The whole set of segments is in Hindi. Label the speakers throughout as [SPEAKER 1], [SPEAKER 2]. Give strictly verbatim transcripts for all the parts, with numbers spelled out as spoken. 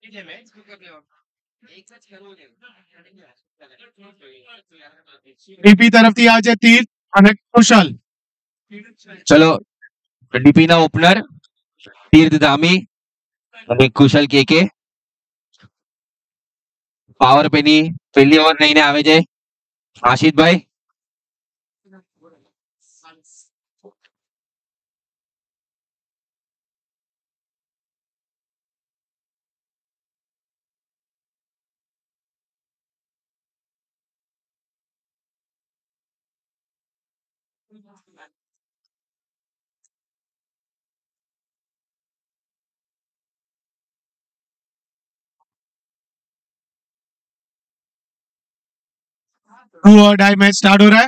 [SPEAKER 1] डीपी तरफથી આજે તીર અને કુશલ.
[SPEAKER 2] ચલો ડીપી ના ઓપનર તીર્થ ધામી અને કુશલ કે કે પાવર પેની પહેલી ઓવર લઈને આવે છે આશિતભાઈ.
[SPEAKER 1] Do or die match start हो रहा है.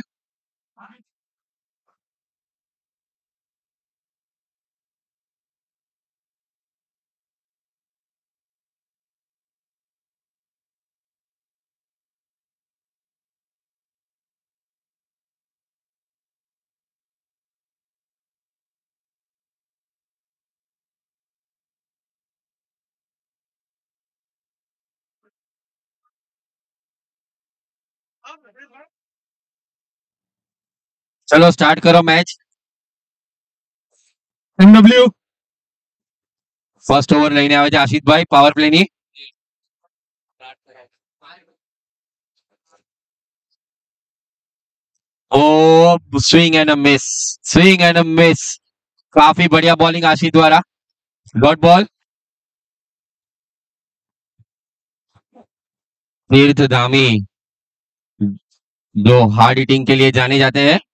[SPEAKER 2] ચલો સ્ટાર્ટ કરો મેચ.
[SPEAKER 1] એમડબલ્યુ
[SPEAKER 2] ફર્સ્ટ ઓવર લઈને આવે છે આશિતભાઈ પાવર પ્લેની. Oh swing and a miss, swing and a miss. काफी बढ़िया बॉलिंग आशीष द्वारा. डॉट बॉल तीर्थ धामी जो हार्ड हिटिंग के लिए जाने जाते हैं.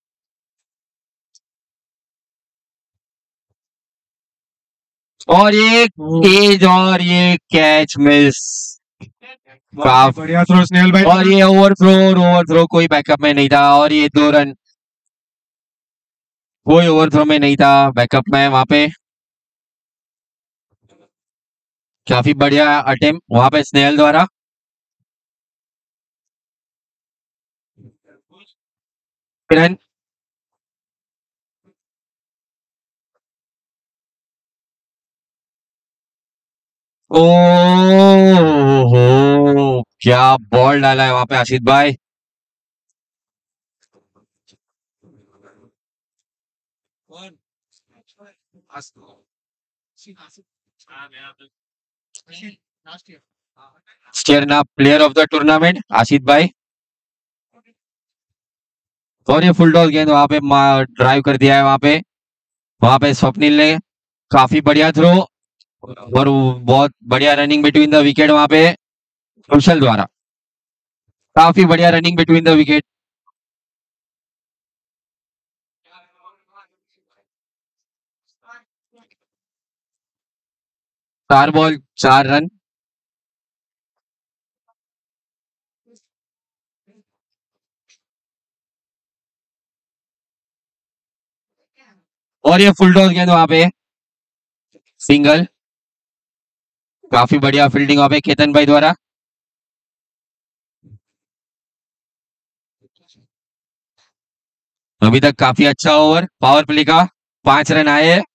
[SPEAKER 2] और ये तेज और ये कैच मिस. काफी
[SPEAKER 1] बढ़िया थ्रो स्नेहल भाई.
[SPEAKER 2] और ये ओवरथ्रो और ओवरथ्रो कोई बैकअप में नहीं था और ये दो रन कोई ओवरथ्रो में नहीं था बैकअप में वहां पे. काफी बढ़िया अटेम्प्ट वहां पे स्नेहल द्वारा. रन ओ हो क्या बॉल डाला है वहां पे आशीष भाई. स्टेरना player of the tournament Ashish bhai. और ये फुल टॉस गेंद वहां पे ड्राइव कर दिया है वहां पे वहां पे स्वप्निल ने. काफी बढ़िया थ्रो और बहुत बढ़िया रनिंग बिटवीन द विकेट वहां पे कुशल द्वारा. काफी बढ़िया रनिंग बिटवीन द विकेट. चार बॉल चार रन. और ये फुल टॉस गेंद वहां पे सिंगल. काफी बढ़िया फील्डिंग वहां पे केतन भाई द्वारा. अभी तक काफी अच्छा ओवर पावर प्ले का. पांच रन आए हैं.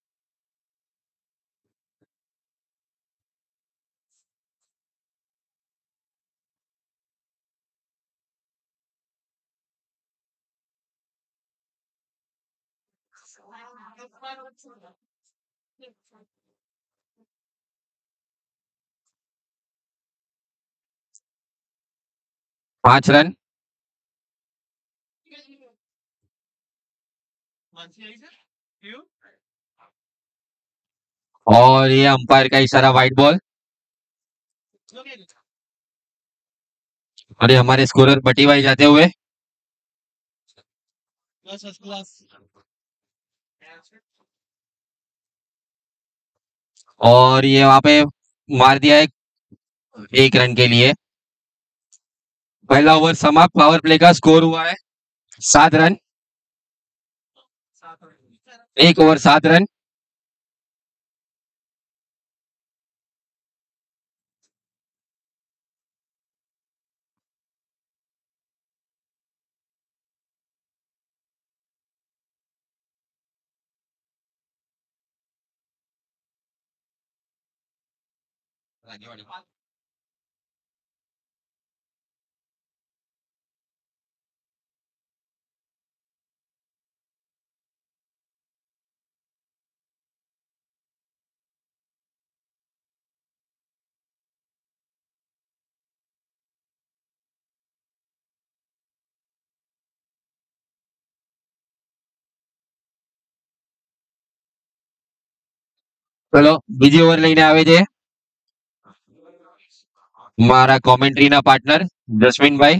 [SPEAKER 2] पांच रन. और ये अंपायर का इशारा वाइट बॉल. अरे हमारे स्कोरर बटी भाई जाते हुए. और ये वहां पे मार दिया है एक रन के लिए. पहला ओवर समाप्त. पावर प्ले का स्कोर हुआ है सात रन. एक ओवर सात रन. ચલો બીજી ઓવર લઈને આવે છે મારા કોમેન્ટ્રીના પાર્ટનર જસ્મીનભાઈ.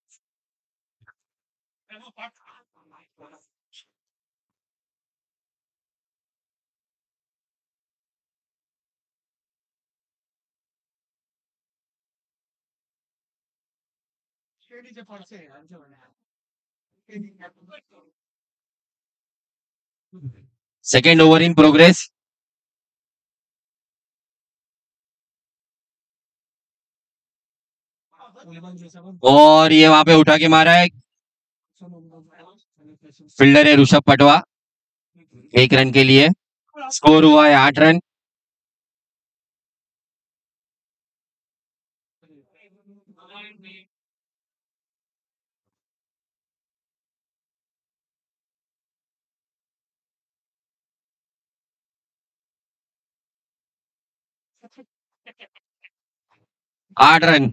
[SPEAKER 2] Second over in progress. और ये वहां पे उठा के मारा है. फील्डर है ऋषभ पटवा. एक रन के लिए स्कोर हुआ है आठ रन. आठ रन.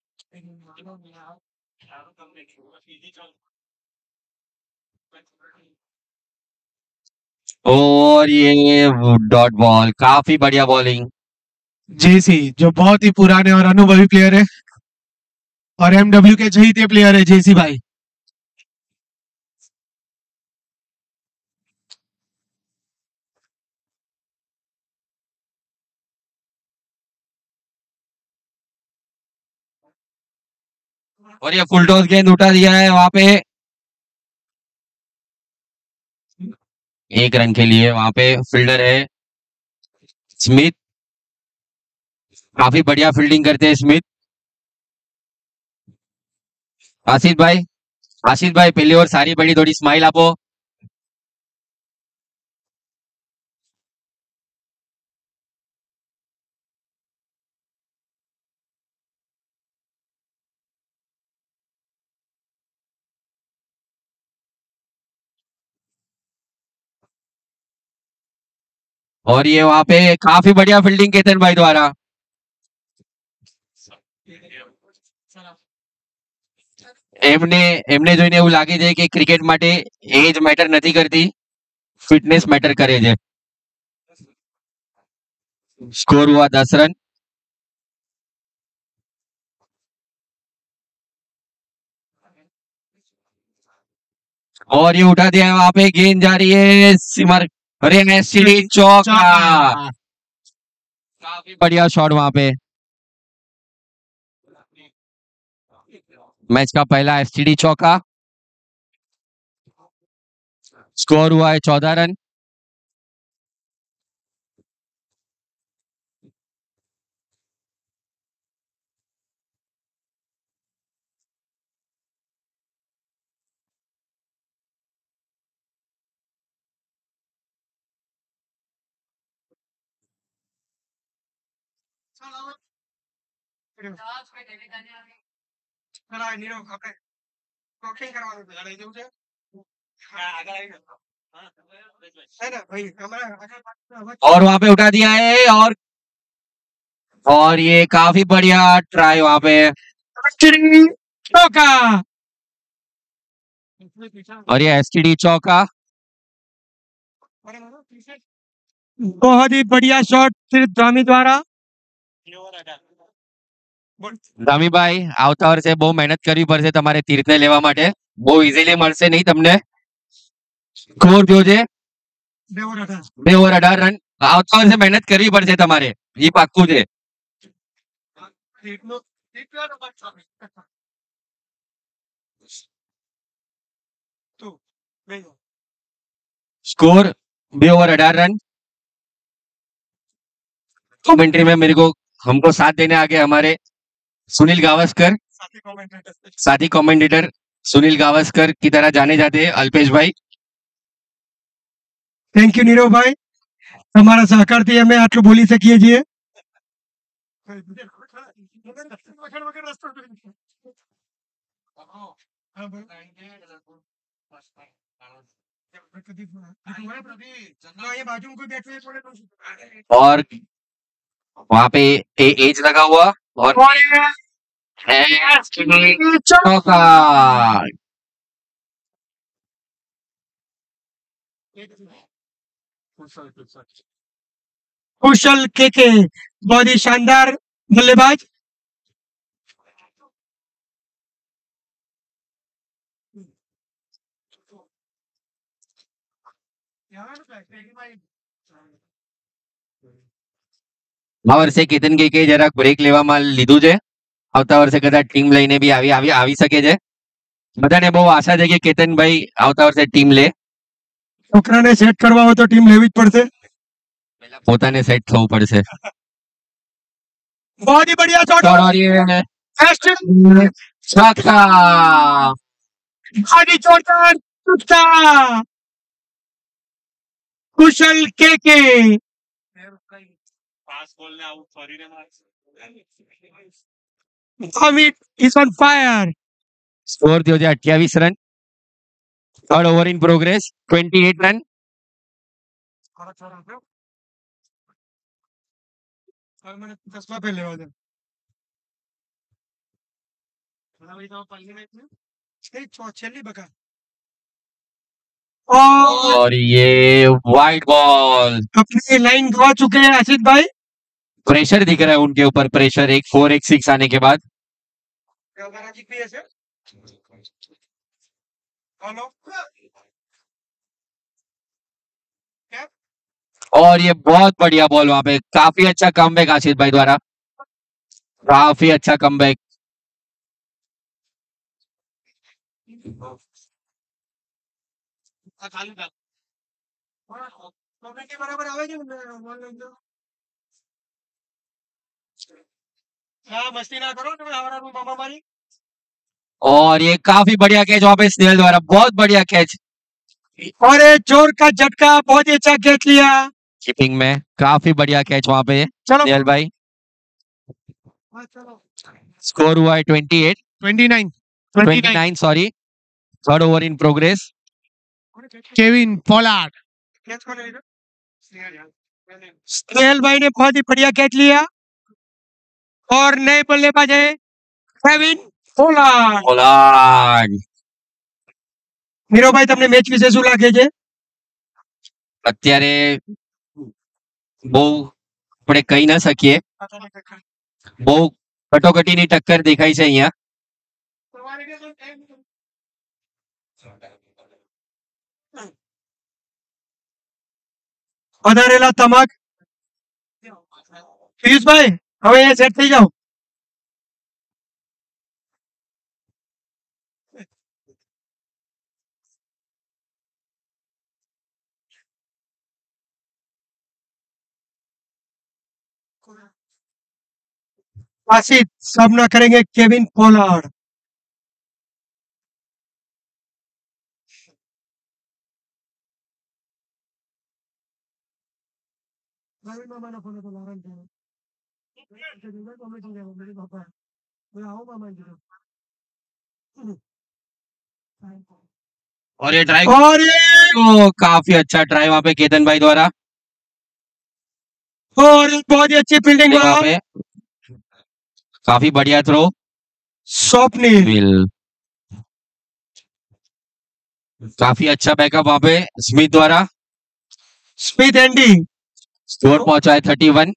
[SPEAKER 2] और ये डॉट बॉल. काफी बढ़िया बॉलिंग.
[SPEAKER 1] जेसी जो बहुत ही पुराने और अनुभवी प्लेयर है और एमडब्ल्यू के चहीते प्लेयर है जेसी भाई.
[SPEAKER 2] और ये फुल टॉस गेंद उठा दिया है वहां पे. एक रन के लिए वहां पे फील्डर है स्मिथ. काफी बढ़िया फील्डिंग करते हैं स्मिथ. आशीष भाई आशीष भाई पहली ओवर सारी बड़ी थोड़ी स्माइल आपो. और ये वहां पे काफी बढ़िया फील्डिंग केतन भाई द्वारा. એમને એમને જોઈને એવું લાગે છે કે ક્રિકેટ માટે એજ મેટર નથી કરતી, ફિટનેસ મેટર કરે છે. स्कोर हुआ दस रन. और ये उठा दिया है वहां पे. गेंद जा रही है सिमर. अरे एसटीडी चौका. काफी बढ़िया शॉट वहां पे. मैच का पहला एसटीडी चौका. स्कोर हुआ है चौदह रन. और वहां पे उठा दिया है. और और ये काफी बढ़िया ट्राई वहां पे. चौका. और ये एसटीडी चौका.
[SPEAKER 1] बहुत ही बढ़िया शॉट सिर्फ धामी द्वारा.
[SPEAKER 2] धामीભાઈ આવતા વર્ષે બહુ મહેનત કરવી પડશે તમારે તીર્થને લેવા માટે. બહુ ઇઝીલી મળશે નહીં તમને. સ્કોર જો છે બે ઓવર અઢાર રન. આવતા વર્ષે મહેનત કરવી પડશે તમારે, એ પાક્કું છે. स्कोर बे ओवर अठारह रन. कमेंट्री में मेरे को हमको साथ देने आ गए हमारे सुनील गावस्कर, साथी कमेंटेटर सुनील गावस्कर की तरह जाने जाते हैं अल्पेश भाई.
[SPEAKER 1] થેન્ક યુ નીરવભાઈ, તમારા સહકારથી અમે આટલું બોલી શકીએ છીએ.
[SPEAKER 2] और वहां पे ए, एज लगा हुआ और चौका।
[SPEAKER 3] कुशल केके बहुत ही शानदार बल्लेबाज।
[SPEAKER 2] આ વર્ષે કેતન કે કે જરાક બ્રેક લેવામાં લીધું છે, આવતા વર્ષે કદાચ ટીમ લઈને બી આવી આવી આવી શકે છે. બધાને બહુ આશા છે કે કેતનભાઈ આવતા વર્ષે ટીમ લે.
[SPEAKER 3] છોકરાને સેટ કરવા હોય તો ટીમ લેવી જ પડશે.
[SPEAKER 2] પહેલા પોતાને સેટ થવું પડશે.
[SPEAKER 3] बहुत ही बढ़िया शॉट
[SPEAKER 2] और ये छक्का.
[SPEAKER 3] आगे जोरदार टूटा कुशल केके Amit is on fire.
[SPEAKER 2] Score થયો છે અઠ્યાવીસ run. Third over in progress, અઠ્યાવીસ રન.
[SPEAKER 3] चश्मा पहन लेवा दे छेली बका और
[SPEAKER 2] और ये वाइड बॉल.
[SPEAKER 3] अपनी लाइन गवा चुके हैं आशीष भाई.
[SPEAKER 2] प्रेशर दिख रहा है उनके ऊपर, प्रेशर एक फोर एक सिक्स आने के बाद. और ये बहुत बढ़िया बॉल वहां पे, काफी अच्छा कमबैक आशीष भाई द्वारा, काफी अच्छा कमबैक.
[SPEAKER 3] बराबर आवे हाँ मस्ती ना करो तुम्हें हमारा मामा मारी.
[SPEAKER 2] और ये काफी बढ़िया कैच वहां पे स्नेहल द्वारा, बहुत बढ़िया कैच.
[SPEAKER 3] और ये जोर का झटका, बहुत ही अच्छा कैच लिया
[SPEAKER 2] कीपिंग में, काफी बढ़िया कैच वहां पे
[SPEAKER 3] चलो
[SPEAKER 2] स्नेहल भाई. स्कोर हुआ है अट्ठाईस,
[SPEAKER 1] ट्वेंटी नाइन
[SPEAKER 2] उनतीस sorry. Third over in progress.
[SPEAKER 1] Kevin Pollard.
[SPEAKER 3] Snehal भाई ने बहुत ही बढ़िया कैच लिया और नए बल्लेबाज है केविन पोलार्ड.
[SPEAKER 2] પોલાર્ડ.
[SPEAKER 3] મીરોભાઈ તમને મેચ વિશે શું લાગે છે?
[SPEAKER 2] અત્યારે બહુ આપણે કહી ના શકીએ, બહુ કટોકટીની ટક્કર દેખાય છે અહીંયા.
[SPEAKER 3] વધારેલા તમાક પિયુષભાઈ હવે એ સેટ થઈ જાઓ. आसिफ सामना करेंगे केविन पोलार्ड.
[SPEAKER 2] और ये ड्राइव,
[SPEAKER 3] और ये
[SPEAKER 2] ओ, काफी अच्छा ड्राइव वहां पे केतन भाई द्वारा.
[SPEAKER 3] और एक बहुत ही अच्छी फील्डिंग
[SPEAKER 2] वहां
[SPEAKER 3] वहां
[SPEAKER 2] पे काफी बढ़िया थ्रो.
[SPEAKER 3] स्वप्निल.
[SPEAKER 2] बिल. काफी अच्छा बैकअप वहां पे स्मिथ द्वारा.
[SPEAKER 3] स्मिथ एंडी
[SPEAKER 2] स्कोर पहुंचा है थर्टी वन.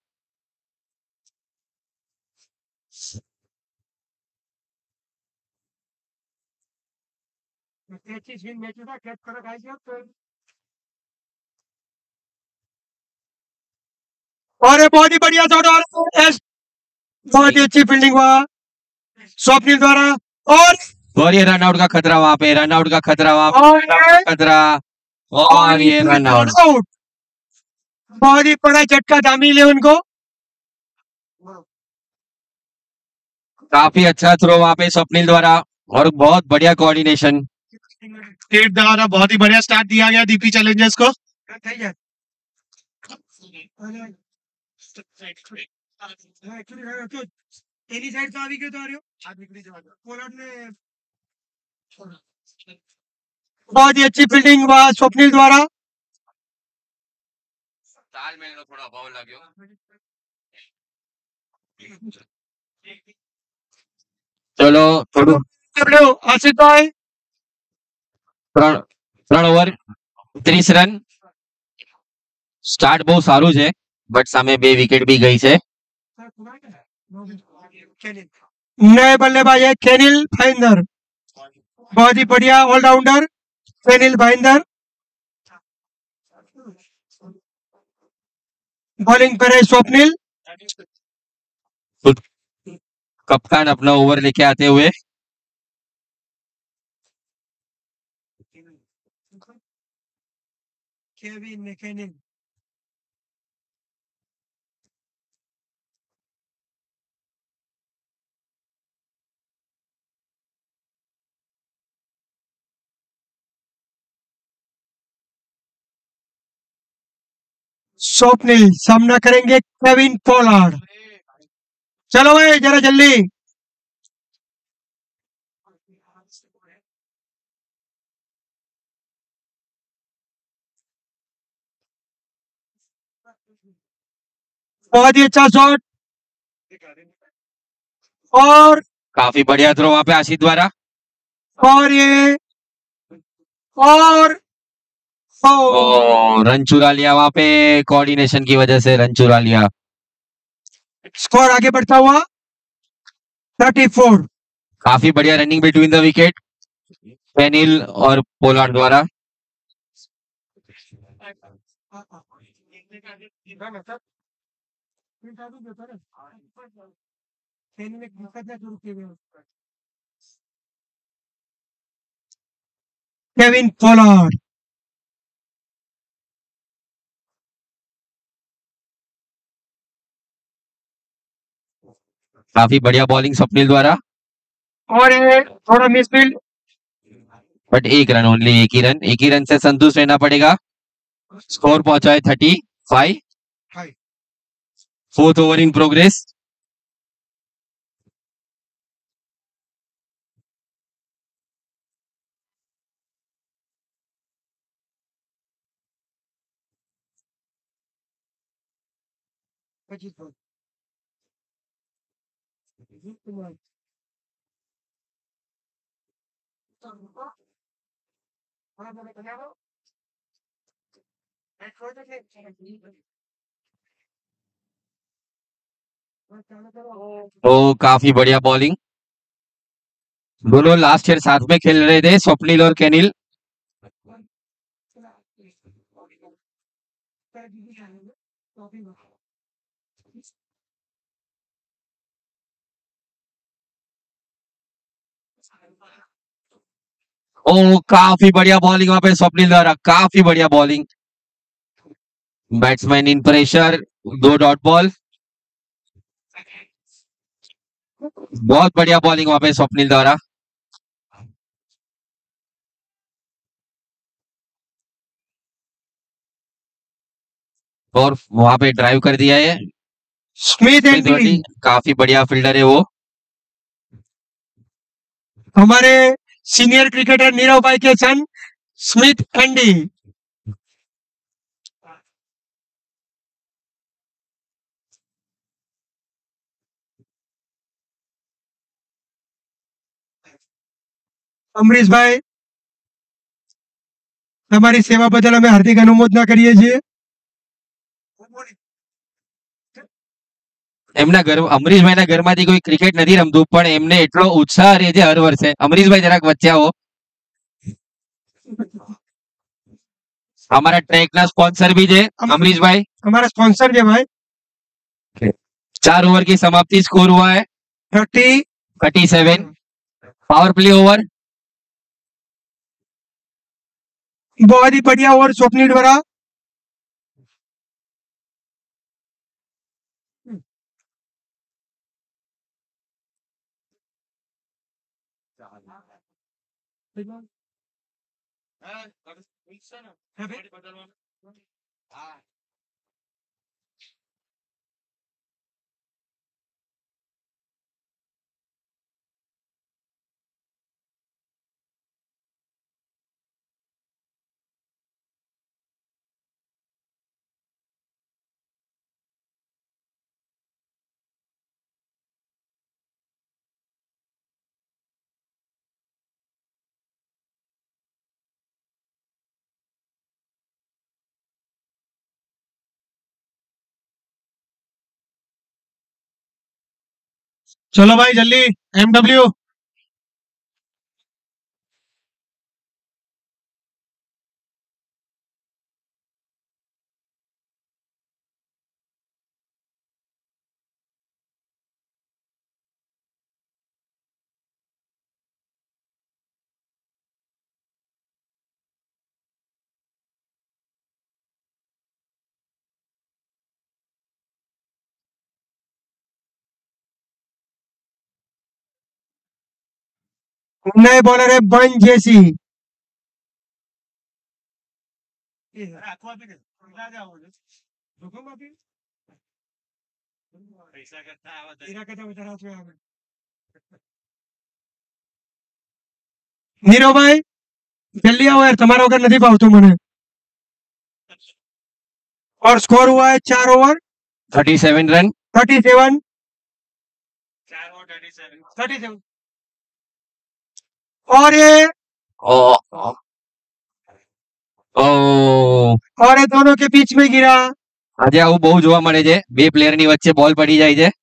[SPEAKER 3] और ये बहुत ही बढ़िया शॉट और बहुत ही अच्छी फील्डिंग वहां स्वप्निल द्वारा. और
[SPEAKER 2] और ये रन आउट का खतरा वहां पे, रन आउट का खतरा वहां पे,
[SPEAKER 3] और
[SPEAKER 2] run out का खतरा. और ये रन आउट.
[SPEAKER 3] आउट. बहुत ही बड़ा झटका था इलेवन को.
[SPEAKER 2] काफी अच्छा थ्रो वहां पे स्वप्निल द्वारा और बहुत बढ़िया कोऑर्डिनेशन.
[SPEAKER 1] स्टेट द्वारा बहुत ही बढ़िया स्टार्ट दिया गया डीपी चैलेंजर्स को.
[SPEAKER 3] એની સાઈડ તો આવી ગયો તો આર્યો પોલાર્ડ ને बहुत ही अच्छी फील्डिंग हुआ स्वप्निल द्वारा
[SPEAKER 2] તાલમેલનો થોડો અભાવ લાગ્યો. ચલો થોડું
[SPEAKER 3] डब्ल्यू आसिफ भाई
[SPEAKER 2] ત્રણ ત્રણ ઓવર ત્રીસ રન. સ્ટાર્ટ બહુ સારું છે બટ સામે બે વિકેટ બી ગઈ છે.
[SPEAKER 3] नए बल्लेबाज है केनिल भाईंदर बहुत ही बढ़िया ऑलराउंडर केनिल भाईंदर बॉलिंग पर है स्वप्निल
[SPEAKER 2] कप्तान अपना ओवर लेके आते हुए
[SPEAKER 3] केविन मैकेनिल स्वप्निल सामना करेंगे केविन पोलार्ड. चलो भाई जरा जल्दी बहुत ही अच्छा शॉट और
[SPEAKER 2] काफी बढ़िया थ्रो वहां पे आशीष द्वारा.
[SPEAKER 3] और ये और
[SPEAKER 2] ओ, रन चुरा लिया वहां पे. कोऑर्डिनेशन की वजह से रन चुरा लिया.
[SPEAKER 3] स्कोर आगे बढ़ता हुआ चौंतीस.
[SPEAKER 2] काफी बढ़िया running between the wicket Kenil और पोलार्ड द्वारा.
[SPEAKER 3] केविन पोलार्ड
[SPEAKER 2] काफी बढ़िया बॉलिंग स्वप्निल द्वारा
[SPEAKER 3] और ये थोड़ा मिसफील्ड
[SPEAKER 2] बट एक रन ओनली. एक ही रन एक ही रन से संतुष्ट रहना पड़ेगा. स्कोर पहुंचा है thirty five. Fourth over in progress. तो काफी बढ़िया बॉलिंग. दोनों लास्ट ईयर साथ में खेल रहे थे स्वप्निल और केनिल. ओ काफी बढ़िया बॉलिंग वहां पे स्वप्निल द्वारा. काफी बढ़िया बॉलिंग. Batsman in pressure. दो डॉट बॉल. बहुत बढ़िया बॉलिंग वहां पे स्वप्निल द्वारा. और वहां पे ड्राइव कर दिया है
[SPEAKER 3] स्मिथ एंड डी.
[SPEAKER 2] काफी बढ़िया फील्डर है वो.
[SPEAKER 3] हमारे सीनियर क्रिकेटर नीरव भाई के सन स्मिथ एंडी. અમરીશ ભાઈ તમારી સેવા બદલ અમે હાર્દિક અનુમોદના કરીએ છીએ.
[SPEAKER 2] એમના ઘર અમરીશભાઈના ઘરમાંથી કોઈ ક્રિકેટ નથી રમતું પણ એમને એટલો ઉત્સાહ રહે છે હર વર્ષે. અમરીશભાઈ જરાક વચ્ચે આવો. हमारा ट्रैक ना स्पॉन्सर भी है अमरीश भाई.
[SPEAKER 3] हमारा स्पॉन्सर है भाई.
[SPEAKER 2] चार ओवर की समाप्ति स्कोर हुआ है
[SPEAKER 3] thirty
[SPEAKER 2] thirty seven. Power play over.
[SPEAKER 3] बहुत ही बढ़िया ओवर स्वप्निल द्वारा. चलो भाई जल्दी एमडब्ल्यू नए बॉलर है बन जेसी नीरव भाई जल्दी आओ यार तुम्हारा वगैरह नहीं पाओ तुम मने और स्कोर हुआ है चार over
[SPEAKER 2] thirty seven run
[SPEAKER 3] thirty seven thirty seven और ये
[SPEAKER 2] ओ ઓ
[SPEAKER 3] और ये दोनों के बीच में गिरा
[SPEAKER 2] આજે આવું બહુ જોવા મળે છે બે પ્લેયર ની વચ્ચે બોલ પડી જાય છે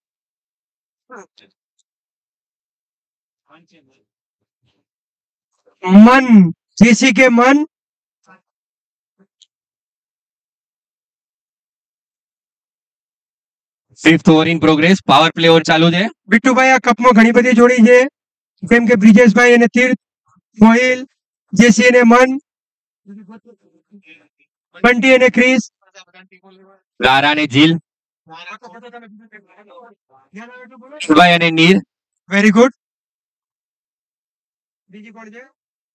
[SPEAKER 3] मन जेसी के मन
[SPEAKER 2] fifth over in progress power play over ચાલુ છે
[SPEAKER 3] બીટુભાઈ આ કપમાં ઘણી બધી જોડી છે જેમ કે બ્રિજેશભાઈ અને તીર્થ મોહિલ જેસી અને મન બંટી અને ક્રિસ
[SPEAKER 2] ગારા અને જીલ ભાઈ અને નીર
[SPEAKER 3] વેરી ગુડ બીજી કોણ છે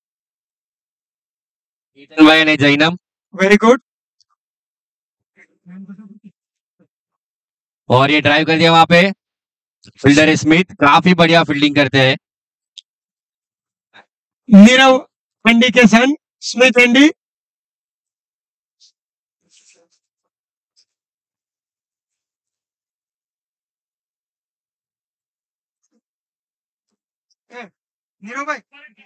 [SPEAKER 2] ઈતનભાઈ અને જૈનમ
[SPEAKER 3] वेरी गुड
[SPEAKER 2] और ये ड्राइव कर दिया वहां पे फील्डर है स्मिथ काफी बढ़िया फील्डिंग करते हैं
[SPEAKER 3] नीरव एंडी के सन स्मिथ एंडी नीरव भाई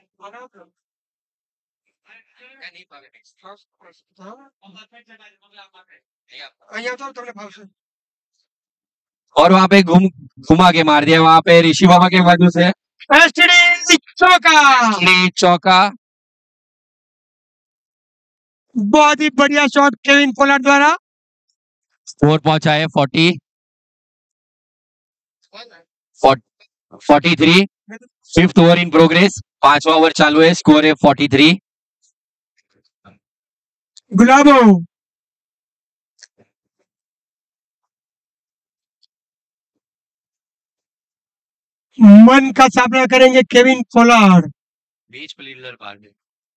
[SPEAKER 3] અહીંયા તો તમને ભાવશે
[SPEAKER 2] और वहां पे घूम घुमा के मार दिया वहां पे ऋषि बाबा के बाजू से
[SPEAKER 3] एसटीडी चौका
[SPEAKER 2] ये चौका
[SPEAKER 3] बहुत ही बढ़िया शॉट केविन पोलार्ड द्वारा
[SPEAKER 2] स्कोर पहुंचा है forty forty three fifth over in progress पांचवा ओवर चालू है स्कोर है फोर्टी थ्री
[SPEAKER 3] गुलाबो मन का सामना करेंगे केविन पोलार्ड
[SPEAKER 2] बीच फील्डर पार में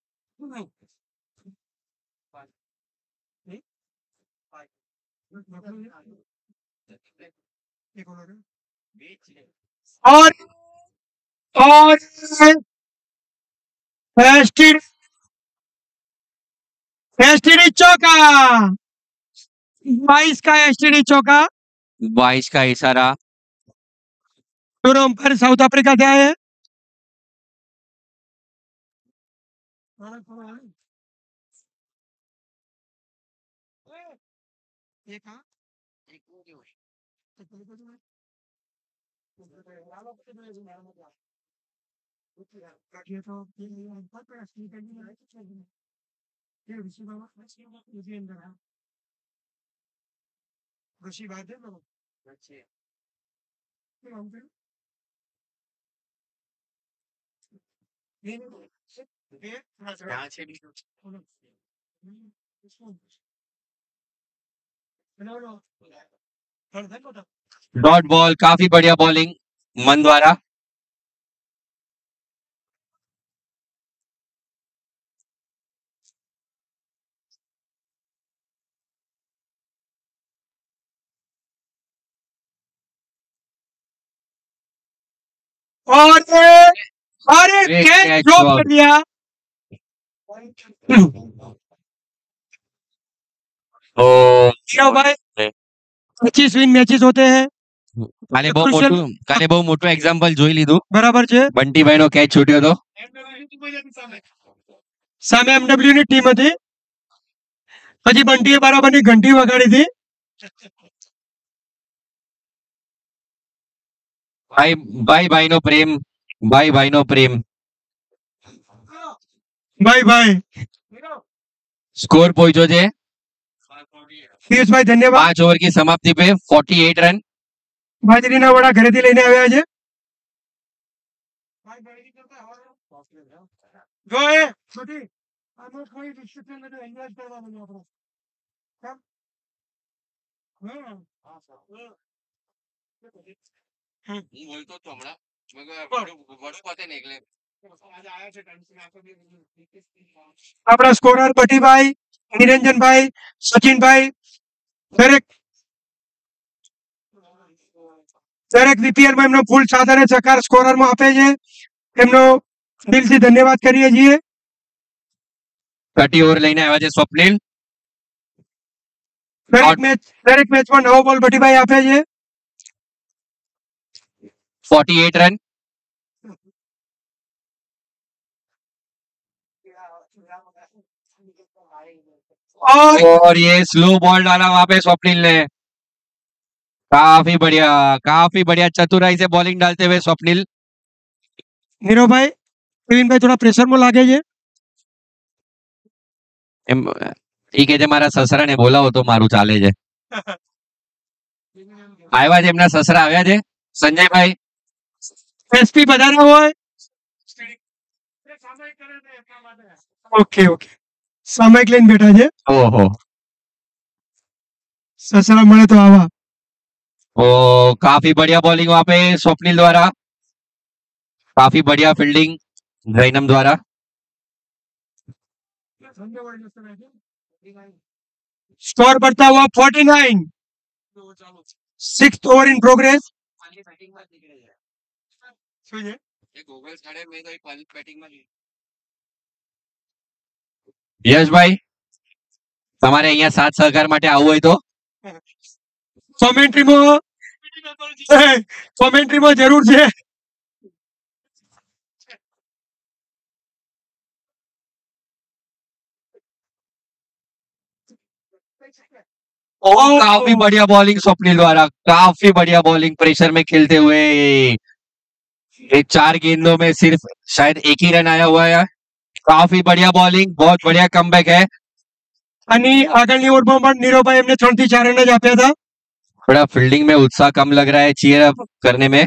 [SPEAKER 3] और और एसटीडी एसटीडी चौका बाईस का एसटीडी चौका
[SPEAKER 2] बाईस का इशारा
[SPEAKER 3] दोनों अंपायर साउथ अफ्रीका से आए हैं ऋषि बात है
[SPEAKER 2] डॉट बॉल काफी बढ़िया बॉलिंग मन द्वारा
[SPEAKER 3] और अरे
[SPEAKER 2] Great
[SPEAKER 3] catch
[SPEAKER 2] catch,
[SPEAKER 3] drop
[SPEAKER 2] Rob.
[SPEAKER 3] कर दिया
[SPEAKER 2] ओ
[SPEAKER 3] नीरव भाई पच्चीस विन मैचेस होते हैं
[SPEAKER 2] કાલે બહુ
[SPEAKER 3] Crucial.
[SPEAKER 2] મોટું કાલે બહુ મોટું એક્ઝામ્પલ જોઈ લીધું
[SPEAKER 3] બરાબર છે
[SPEAKER 2] બંટીભાઈ નો કેચ છૂટ્યો હતો
[SPEAKER 3] સામે એમડબ્લ્યુ ની ટીમ હતી હજી બંટીએ બરાબરની ઘંટી વગાડી હતી
[SPEAKER 2] ભાઈ ભાઈ ભાઈનો પ્રેમ ભાઈ ભાઈનો પ્રેમ
[SPEAKER 3] ભાઈ ભાઈ
[SPEAKER 2] સ્કોર પહોંચ્યો છે
[SPEAKER 3] પિયુષભાઈ ધન્યવાદ.
[SPEAKER 2] પાંચ ઓવર की समाप्ति पे अड़तालीस रन
[SPEAKER 3] બાજરીના વડા ઘરેથી લઈને આવ્યા છે. જો એ બધી આમાં કોઈ ડિસ્ટ્રિક્શન નથી, એન્જોય કરવાનું આપણે. કેમ? હમ.
[SPEAKER 2] હું બોલતો તો હમણાં વડું પતે ને એટલે
[SPEAKER 3] આપણા સ્કોરર બટીભાઈ, નિરંજનભાઈ, સચિનભાઈ દરેક દરેક વીપીએલ માં એમનો ફૂલ સાથ અને સહકાર સ્કોરર માં આપે છે. એમનો દિલથી ધન્યવાદ કરીએ છીએ.
[SPEAKER 2] ત્રીસ ઓવર લઈને આવ્યા છે સ્વપ્નિલ.
[SPEAKER 3] દરેક મેચ દરેક મેચમાં નવો બોલ બટીભાઈ આપે છે.
[SPEAKER 2] अड़तालीस रन
[SPEAKER 3] और
[SPEAKER 2] और ये स्लो बॉल डाला वहां पे स्वप्निल ने. काफी बढ़िया काफी बढ़िया चतुराई से बॉलिंग डालते हुए स्वप्निल.
[SPEAKER 3] નીરવભાઈ કેવિનભાઈ થોડા પ્રેશરમાં લાગે છે.
[SPEAKER 2] એમ ઈ કે છે મારા સસરાને બોલાવો તો મારું ચાલે છે. આવ્યા છે એમના સસરા આવ્યા છે સંજયભાઈ.
[SPEAKER 3] એસપી વધારે હોય. ઓકે ઓકે સામાયિક લઈને બેઠા છે.
[SPEAKER 2] ओहो
[SPEAKER 3] સસરા મળે તો આવા.
[SPEAKER 2] ओ काफी बढ़िया बॉलिंग वहां पे स्वप्निल द्वारा. काफी बढ़िया फील्डिंग जैनम द्वारा.
[SPEAKER 3] स्कोर बढ़ता हुआ उनचास. Sixth over in progress.
[SPEAKER 2] યશભાઈ તમારે અહીંયા સાથ સહકાર માટે આવવું હોય તો
[SPEAKER 3] કોમેન્ટ્રીમાં કોમેન્ટ્રીમાં જરૂર છે.
[SPEAKER 2] और काफी बढ़िया बॉलिंग स्वप्निल द्वारा. काफी बढ़िया बॉलिंग प्रेशर में खेलते हुए. ये चार गेंदों में सिर्फ शायद एक ही रन आया हुआ है. काफी बढ़िया बॉलिंग बहुत बढ़िया कमबैक है.
[SPEAKER 3] અને આગળની ઓવરમાં પણ નીરવભાઈ એમને ત્રણ થી ચાર રન જ આપ્યા હતા.
[SPEAKER 2] थोड़ा फील्डिंग में उत्साह कम लग रहा है चीयर अप करने में.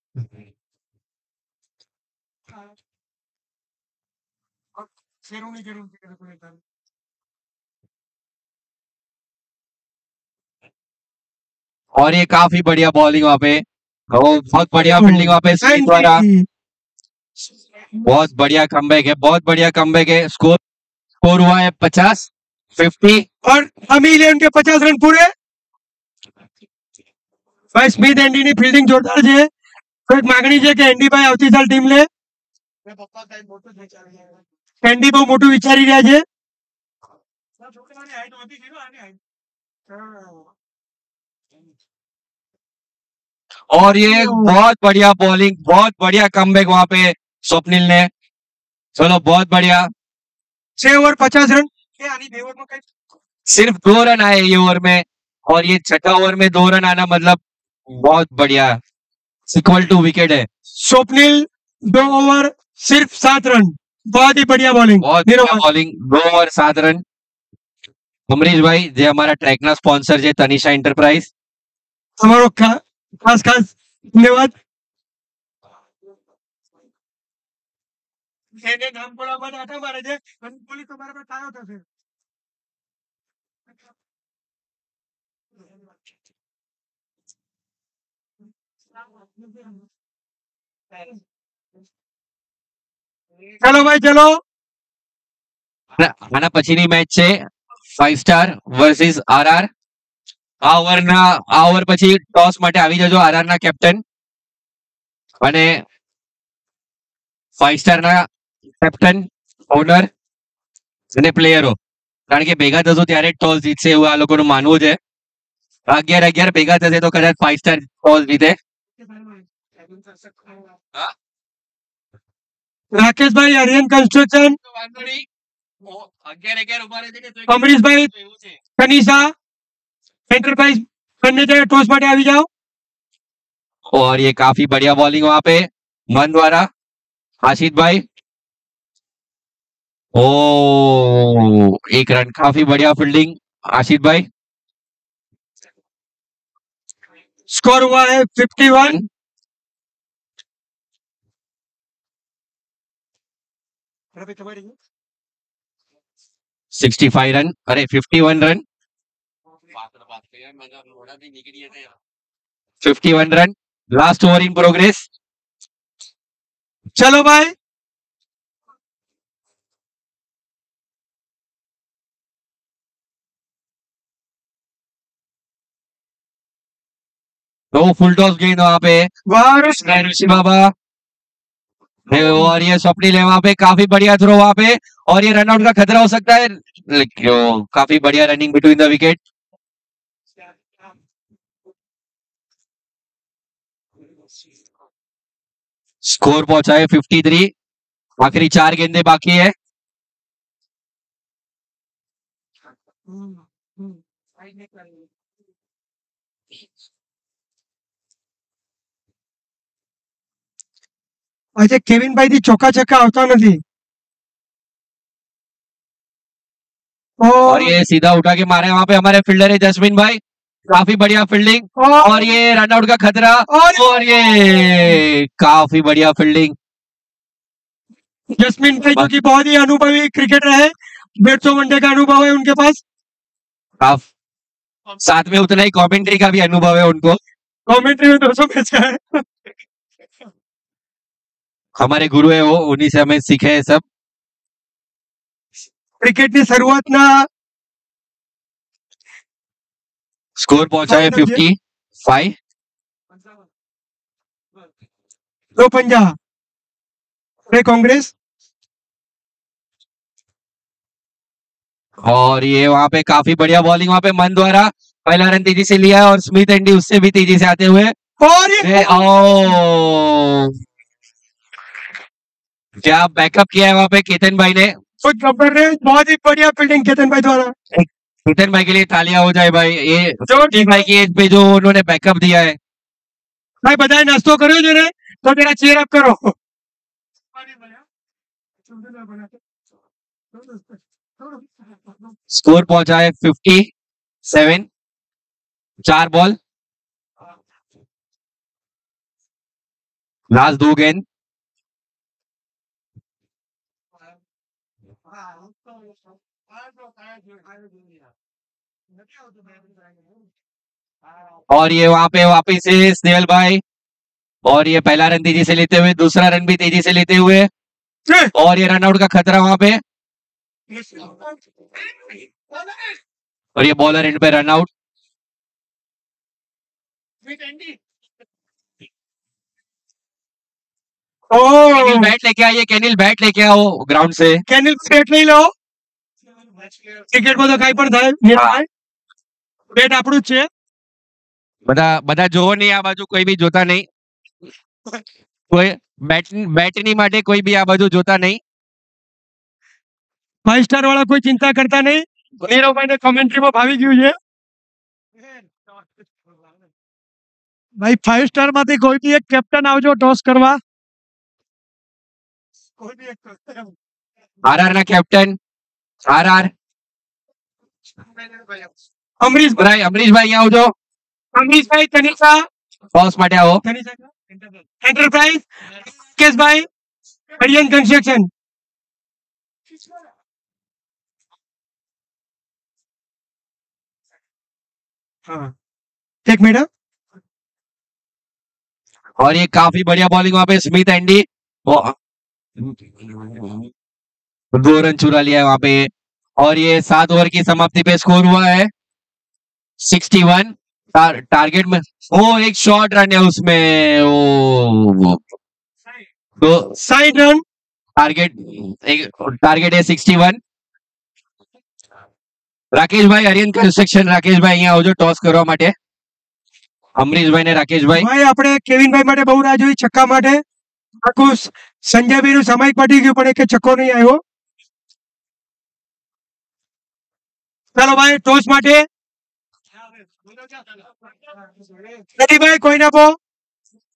[SPEAKER 2] और ये काफी बढ़िया बॉलिंग वहां पे. ओ, बहुत बढ़िया फील्डिंग वहां पे स्मिथ द्वारा. बहुत बढ़िया कमबैक है बहुत बढ़िया कमबैक है. स्कोर स्कोर हुआ है पचास फिफ्टी.
[SPEAKER 3] और अमी इलेवन के पचास रन पूरे. ભાઈ સ્મિથ એન્ડી ની ફિલ્ડિંગ જોરદાર છે. તો એક માંગણી છે કે એન્ડી ભાઈ આવતી સાલ ટીમ લે. એન્ડી બહુ મોટું વિચારી રહ્યા છે.
[SPEAKER 2] और ये बहुत बढ़िया बॉलिंग बहुत बढ़िया कमबैक वहां पे स्वप्निल ने. चलो बहुत बढ़िया.
[SPEAKER 3] छह ओवर पचास रन. એ આની બે ઓવરમાં કઈ
[SPEAKER 2] सिर्फ दो रन आए ये ओवर में और ये छठा ओवर में दो रन आना मतलब बहुत बढ़िया. इक्वल टू विकेट है.
[SPEAKER 3] स्वप्निल दो ओवर सिर्फ सात रन. बहुत ही बढ़िया बॉलिंग.
[SPEAKER 2] बहुत बढ़िया बॉलिंग. दो ओवर सात रन. अमरीश भाई જે અમારા ટ્રેકના સ્પોન્સર છે તનિષા એન્ટરપ્રાઇઝ.
[SPEAKER 3] તમારો ખા- ખાસ ખાસ ધન્યવાદ. એને નામ બોલવા માટે આટા મારે છે અને પોલીસ તમારા પર તાળો થશે. ચલો ભાઈ ચલો.
[SPEAKER 2] આના પછીની મેચ છે ફાઈવ સ્ટાર વર્સિસ આરઆર. આ ઓવરના આ ઓવર પછી ટોસ માટે આવી જજો આરઆર ના કેપ્ટન અને ફાઈવ સ્ટાર ના કેપ્ટન ઓનર અને પ્લેયરો. કારણ કે ભેગા થશો ત્યારે ટોસ જીતશે એવું આ લોકોનું માનવું છે. અગિયાર અગિયાર ભેગા થશે તો કદાચ ફાઈવ સ્ટાર ટોસ જીતે.
[SPEAKER 3] રાકેશભાઈ આર્યન કન્સ્ટ્રક્શન. અમરીશભાઈ તનિષા એન્ટરપ્રાઇઝ બંને જગ્યાએ ટોસ માટે આવી જાઓ.
[SPEAKER 2] और ये काफी बढ़िया बॉलिंग वहां पे मन द्वारा आशीष भाई। ओ एक रन, काफी बढ़िया फील्डिंग आशीष भाई।
[SPEAKER 3] स्कोर हुआ है fifty one.
[SPEAKER 2] Sixty five run, अरे fifty one run, fifty one run, last over in progress.
[SPEAKER 3] चलो भाई,
[SPEAKER 2] दो फुल टॉस गेंद वहां पे
[SPEAKER 3] वाह
[SPEAKER 2] ऋषि बाबा और ये स्वप्निल है वहां पे, काफी बढ़िया थ्रो वहां पे और ये रनआउट का खतरा हो सकता है, लेकिन काफी बढ़िया running between the wicket. Score पहुंचा है फिफ्टी थ्री, आखिरी चार गेंदे बाकी है।
[SPEAKER 3] આજે કેવિનભાઈ થી ચોકા છક્કા આવતા નથી।
[SPEAKER 2] और ये सीधा उठा के मारे वहां पे हमारे फील्डर है जसमीन भाई, काफी बढ़िया फील्डिंग और ये रनआउट का खतरा और ये काफी बढ़िया फील्डिंग।
[SPEAKER 3] जसमीन भाई जो कि बहुत ही अनुभवी क्रिकेटर है, डेढ़ सौ वनडे का अनुभव है उनके पास,
[SPEAKER 2] काफ साथ में उतना ही कमेंट्री का भी अनुभव है उनको।
[SPEAKER 3] कमेंट्री में दो सौ में से है।
[SPEAKER 2] हमारे गुरु है वो, उन्हीं से हमें सीखे है सब।
[SPEAKER 3] क्रिकेट की शुरुआत ना
[SPEAKER 2] स्कोर पहुंचा है फिफ्टी फाइव।
[SPEAKER 3] दो पंजा कांग्रेस
[SPEAKER 2] और ये वहां पे काफी बढ़िया बॉलिंग वहां पे मन द्वारा पहला रन तेजी से लिया है और स्मिथ एंडी उससे भी तेजी से आते हुए
[SPEAKER 3] और ये
[SPEAKER 2] ओ क्या बैकअप किया है वहां पे केतन भाई ने।
[SPEAKER 3] कुछ गब्बर ने बहुत ही बढ़िया फील्डिंग केतन भाई द्वारा।
[SPEAKER 2] केतन भाई के लिए तालियां हो जाए भाई, ये जो भाई की एज पे जो उन्होंने बैकअप दिया है।
[SPEAKER 3] भाई बधाई नाश्तो करो जो ने तो तेरा चीयर अप करो।
[SPEAKER 2] स्कोर पहुंचा है फिफ्टी सेवन, चार बॉल लास्ट दो गेंद। और ये वहां पे वापिस से स्नेहल भाई और ये पहला रन तेजी से लेते हुए, दूसरा रन भी तेजी से लेते हुए और ये रनआउट का खतरा वहां पे और ये बॉलर एंड पे रनआउट। केनिल बैट लेके आइए, केनिल बैट लेके आओ ग्राउंड से।
[SPEAKER 3] કેનિલ બેટ લઈ લો, ક્રિકેટ માં તો કઈ પણ થાય, બેટ આપણું જ છે।
[SPEAKER 2] બધા બધા જોવો નહીં આ બાજુ, કોઈ બી જોતા નહીં, કોઈ બેટ બેટની માટે કોઈ બી આ બાજુ જોતા નહીં।
[SPEAKER 3] ફાઈવ સ્ટાર વાળા કોઈ ચિંતા કરતા નહીં, નીરવભાઈ ને કમેન્ટ્રી માં ભાવી ગયું છે। ભાઈ ફાઈવ સ્ટાર માંથી કોઈ બી એક કેપ્ટન આવજો ટોસ કરવા।
[SPEAKER 2] આરઆર ના કેપ્ટન આરઆર
[SPEAKER 3] અમરીશ
[SPEAKER 2] ભાઈ, અમરીશ ભાઈ અહીંયા આવજો।
[SPEAKER 3] અમરીશ ભાઈ કનિષા
[SPEAKER 2] ટોસ માટે આવો।
[SPEAKER 3] એન્ટરપ્રાઇઝ કેશભાઈ હરિયન કન્સ્ટ્રક્શન। हाँ एक मिनट।
[SPEAKER 2] और ये काफी बढ़िया बॉलिंग वहां पे स्मिथ एंडी, दो रन चुरा लिया है वहां पे और ये सात ओवर की समाप्ति पे स्कोर हुआ है सिक्सटी वन। टार, टारगेट में ओ एक शॉर्ट रन है उसमें, ओ तो
[SPEAKER 3] साइड रन
[SPEAKER 2] टारगेट एक टारगेट है सिक्सटी वन। राकेश भाई हरियन कंस्ट्रक्शन, राकेश भाई અહીંયા આવજો ટોસ કરવા માટે। અમરીશભાઈ ને રાકેશભાઈ
[SPEAKER 3] ભાઈ આપણે કેવિનભાઈ માટે બહુ રાહ જોઈ છક્કા માટે, આખું સંજયભાઈ નું સમય પડી ગયું પણ એક છક્કો નહીં આવ્યો। ચાલો ભાઈ ટોસ માટે ભાઈ કોઈ ના પો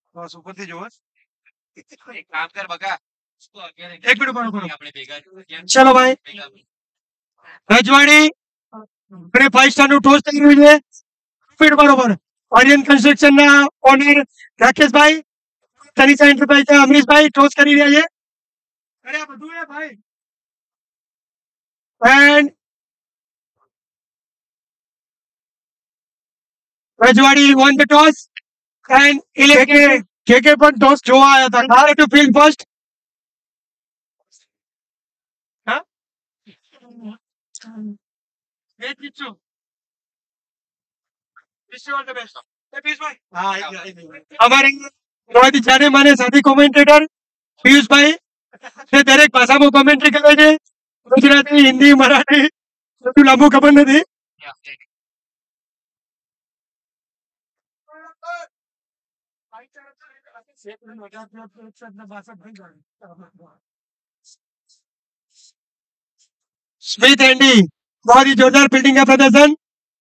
[SPEAKER 3] બસ ઉપરથી જોવો.
[SPEAKER 2] એક કામ કર બકા
[SPEAKER 3] એક મિનિટ ઉભા રહો, ઉભા રહો.
[SPEAKER 2] આપણે ભેગા
[SPEAKER 3] ચલો ભાઈ, રજવાડી અને ફાઈવ સ્ટાર નું ટોસ થઈ રહ્યું છે. ફીટ બરોબર. આર્યન કન્સ્ટ્રક્શન ના ઓનર રાકેશભાઈ, તનિષા એન્ટરપ્રાઇઝ અમરીશભાઈ ટોસ કરી રહ્યા છે. અરે આ બધું એ ભાઈ. એન્ડ રજવાડી won the toss and elected
[SPEAKER 1] કે કે પણ ટોસ જોવા આવ્યા હતા.
[SPEAKER 3] Dhara to field first. Huh? Great pitch. Wish you all the best. Hey, પિયુષભાઈ. અમારે બહુ જાણે માને સાથી કોમેન્ટેટર પિયુષભાઈ તે દરેક ભાષામાં કોમેન્ટ્રી કરે છે. ગુજરાતી, હિન્દી, મરાઠી બધું લાંબુ ખબર નથી. स्मिथ एंडी बहुत ही जोरदार फील्डिंग का प्रदर्शन.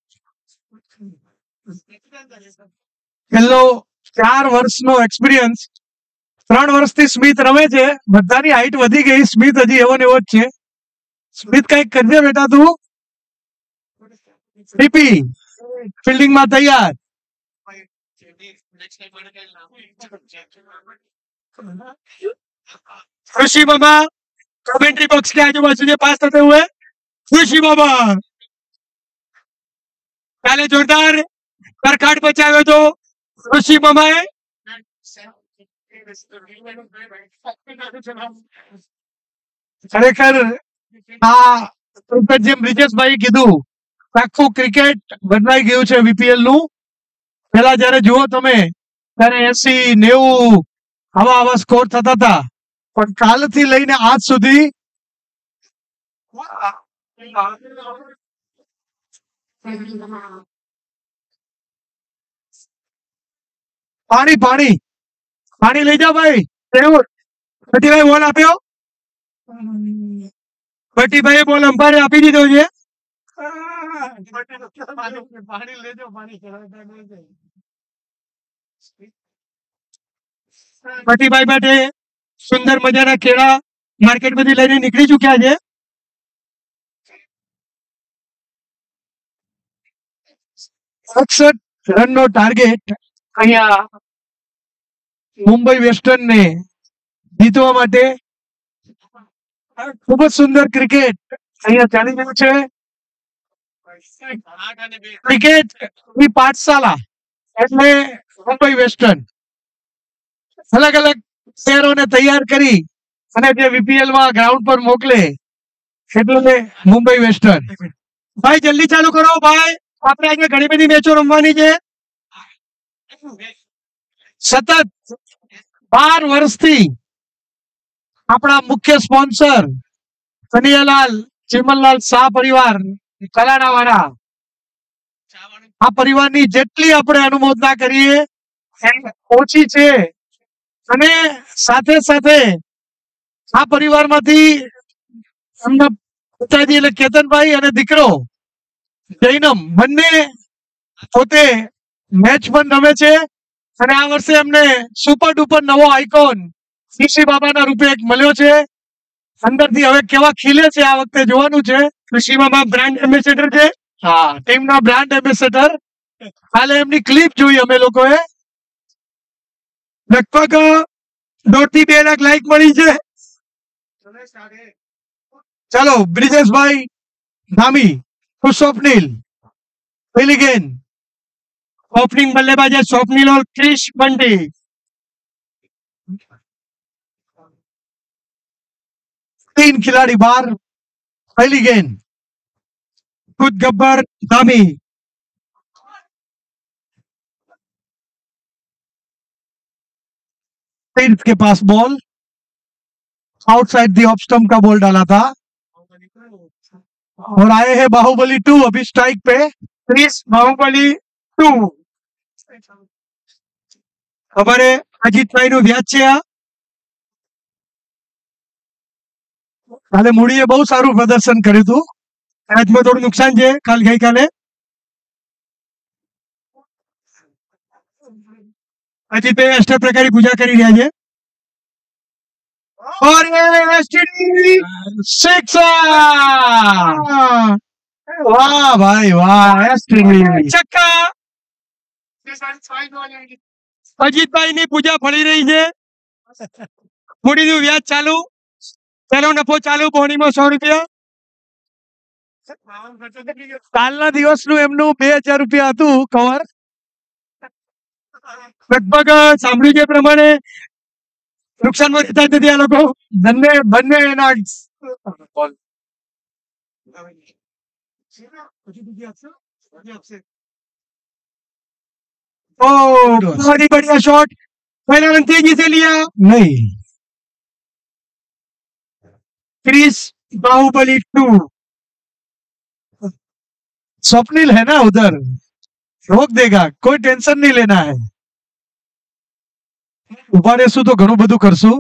[SPEAKER 1] પેલો ચાર વર્ષનો એક્સપિરિયન્સ, ત્રણ વર્ષથી સ્મિથ રમે છે. બધાની હાઈટ વધી ગઈ, સ્મિથ હજી એવો ને એવો જ છે. સ્મિથ કઈક કરજે બેટા તું. ટીપી ફિલ્ડિંગ માં તૈયાર.
[SPEAKER 3] खुशी बाबा कमेंट्री बॉक्स के आजू बाजू पास करते हुए खुशी बाबा पहले जोरदार करकाट बचाव्યો તો ખુશી બાબાએ.
[SPEAKER 1] ખરેખર આ ક્રિકેટ જેમ બ્રિજેશભાઈ કીધું, આખું ક્રિકેટ બદલાઈ ગયું છે વીપીએલ નું. પેલા જયારે જુઓ તમે ત્યારે એસી નેવું આવા આવા સ્કોર થતા હતા, પણ કાલથી લઈને આજ સુધી પાણી પાણી પાણી લઈ જાઓ ભાઈ.
[SPEAKER 3] ભટ્ટીભાઈ બોલ આપ્યો. ભટ્ટીભાઈએ બોલ અંપાયરે આપી દીધો છે.
[SPEAKER 1] પાણી લેજો, પાણી
[SPEAKER 3] ભટ્ટીભાઈ માટે સુંદર મજાના કેળા માર્કેટ માંથી લઈને નીકળી ચુક્યા છે.
[SPEAKER 1] અડસઠ રન નો ટાર્ગેટ અહીંયા મુંબઈ વેસ્ટર્ન ને જીતવા માટે. ખૂબ જ સુંદર ક્રિકેટ અહીંયા ચાલી રહ્યું છે. ક્રિકેટ ની પાઠશાલા એટલે મુંબઈ વેસ્ટર્ન અલગ અલગ પ્લેયરોને તૈયાર કરી અને જે વીપીએલ માં ગ્રાઉન્ડ પર મોકલે એટલે મુંબઈ વેસ્ટર્ન.
[SPEAKER 3] ભાઈ જલ્દી ચાલુ કરો ભાઈ, આપણે આજે ઘણી બધી મેચો રમવાની છે.
[SPEAKER 1] સતત બાર વર્ષથી આપણા મુખ્ય સ્પોન્સર કનૈયાલાલ ચિમનલાલ શાહ પરિવાર કલાના વાળા, આ પરિવારની જેટલી આપણે અનુમોદના કરીએ એ ઓછી છે. અને સાથે સાથે આ પરિવારમાંથી એમના પિતાજી એટલે કેતનભાઈ અને દીકરો જૈનમ બંને પોતે મેચ પણ રમે છે. અને આ વર્ષે એમને સુપર ડુપર નવો આઇકોન ખુશી બાબાના રૂપે એક મળ્યો છે. અંદરથી હવે કેવા ખીલે છે આ વખતે જોવાનું છે.
[SPEAKER 3] ખુશી બાબા બ્રાન્ડ એમ્બેસેડર છે.
[SPEAKER 1] હા, ટીમના બ્રાન્ડ એમ્બેસેડર. કાલે એમની ક્લિપ જોઈ અમે લોકોએ.
[SPEAKER 3] લગભગ દોઢ થી બે લાખ લાઈક મળી છે.
[SPEAKER 1] ચલો બ્રિજેશભાઈ ધામી ટુ સ્વપ્નિલ પેલિગેન.
[SPEAKER 3] ओपनिंग बल्लेबाज है स्वप्निल और क्रिश बंटी.
[SPEAKER 1] तीन खिलाड़ी बाहर. पहली गेंद
[SPEAKER 3] खुद गब्बर धामी.
[SPEAKER 1] तीर्थ के पास ball outside the off stump का बॉल डाला था और आए हैं बाहुबली टू अभी स्ट्राइक पे.
[SPEAKER 3] क्रिश बाहुबली टू. અમારે અજીતભાઈ નું વ્યાજ છે. આ
[SPEAKER 1] કાલે મૂડીએ બહુ સારું પ્રદર્શન કર્યું હતું.
[SPEAKER 3] આજમાં થોડું નુકસાન છે કાલ ગઈકાલે. અજીતભાઈ અષ્ટપ્રકારી પૂજા કરી રહ્યા છે और ये एसटीडी
[SPEAKER 1] सिक्सर वाह भाई वाह एसटीडी
[SPEAKER 3] छक्का અજીતભાઈ ની પૂજા ફળી રહી છે મૂડીનું વ્યાજ ચાલુ તેનો નફો ચાલુ બોણીમાં સો રૂપિયા
[SPEAKER 1] કાલના દિવસનું એમનું બે હજાર રૂપિયા હતું કવર
[SPEAKER 3] લગભગ સાંભળ્યું છે એ પ્રમાણે નુકસાનમાં રહેતા જ નથી આ લોકો
[SPEAKER 1] બંને બંને એના
[SPEAKER 3] ओ बहुत ही बढ़िया शॉट पहला रन तेजी से लिया
[SPEAKER 1] नहीं
[SPEAKER 3] क्रिस बाहुबली टू
[SPEAKER 1] स्वप्निल है ना उधर रोक देगा कोई टेंशन नहीं लेना है उभा રહેશું તો ઘણું બધું કરશું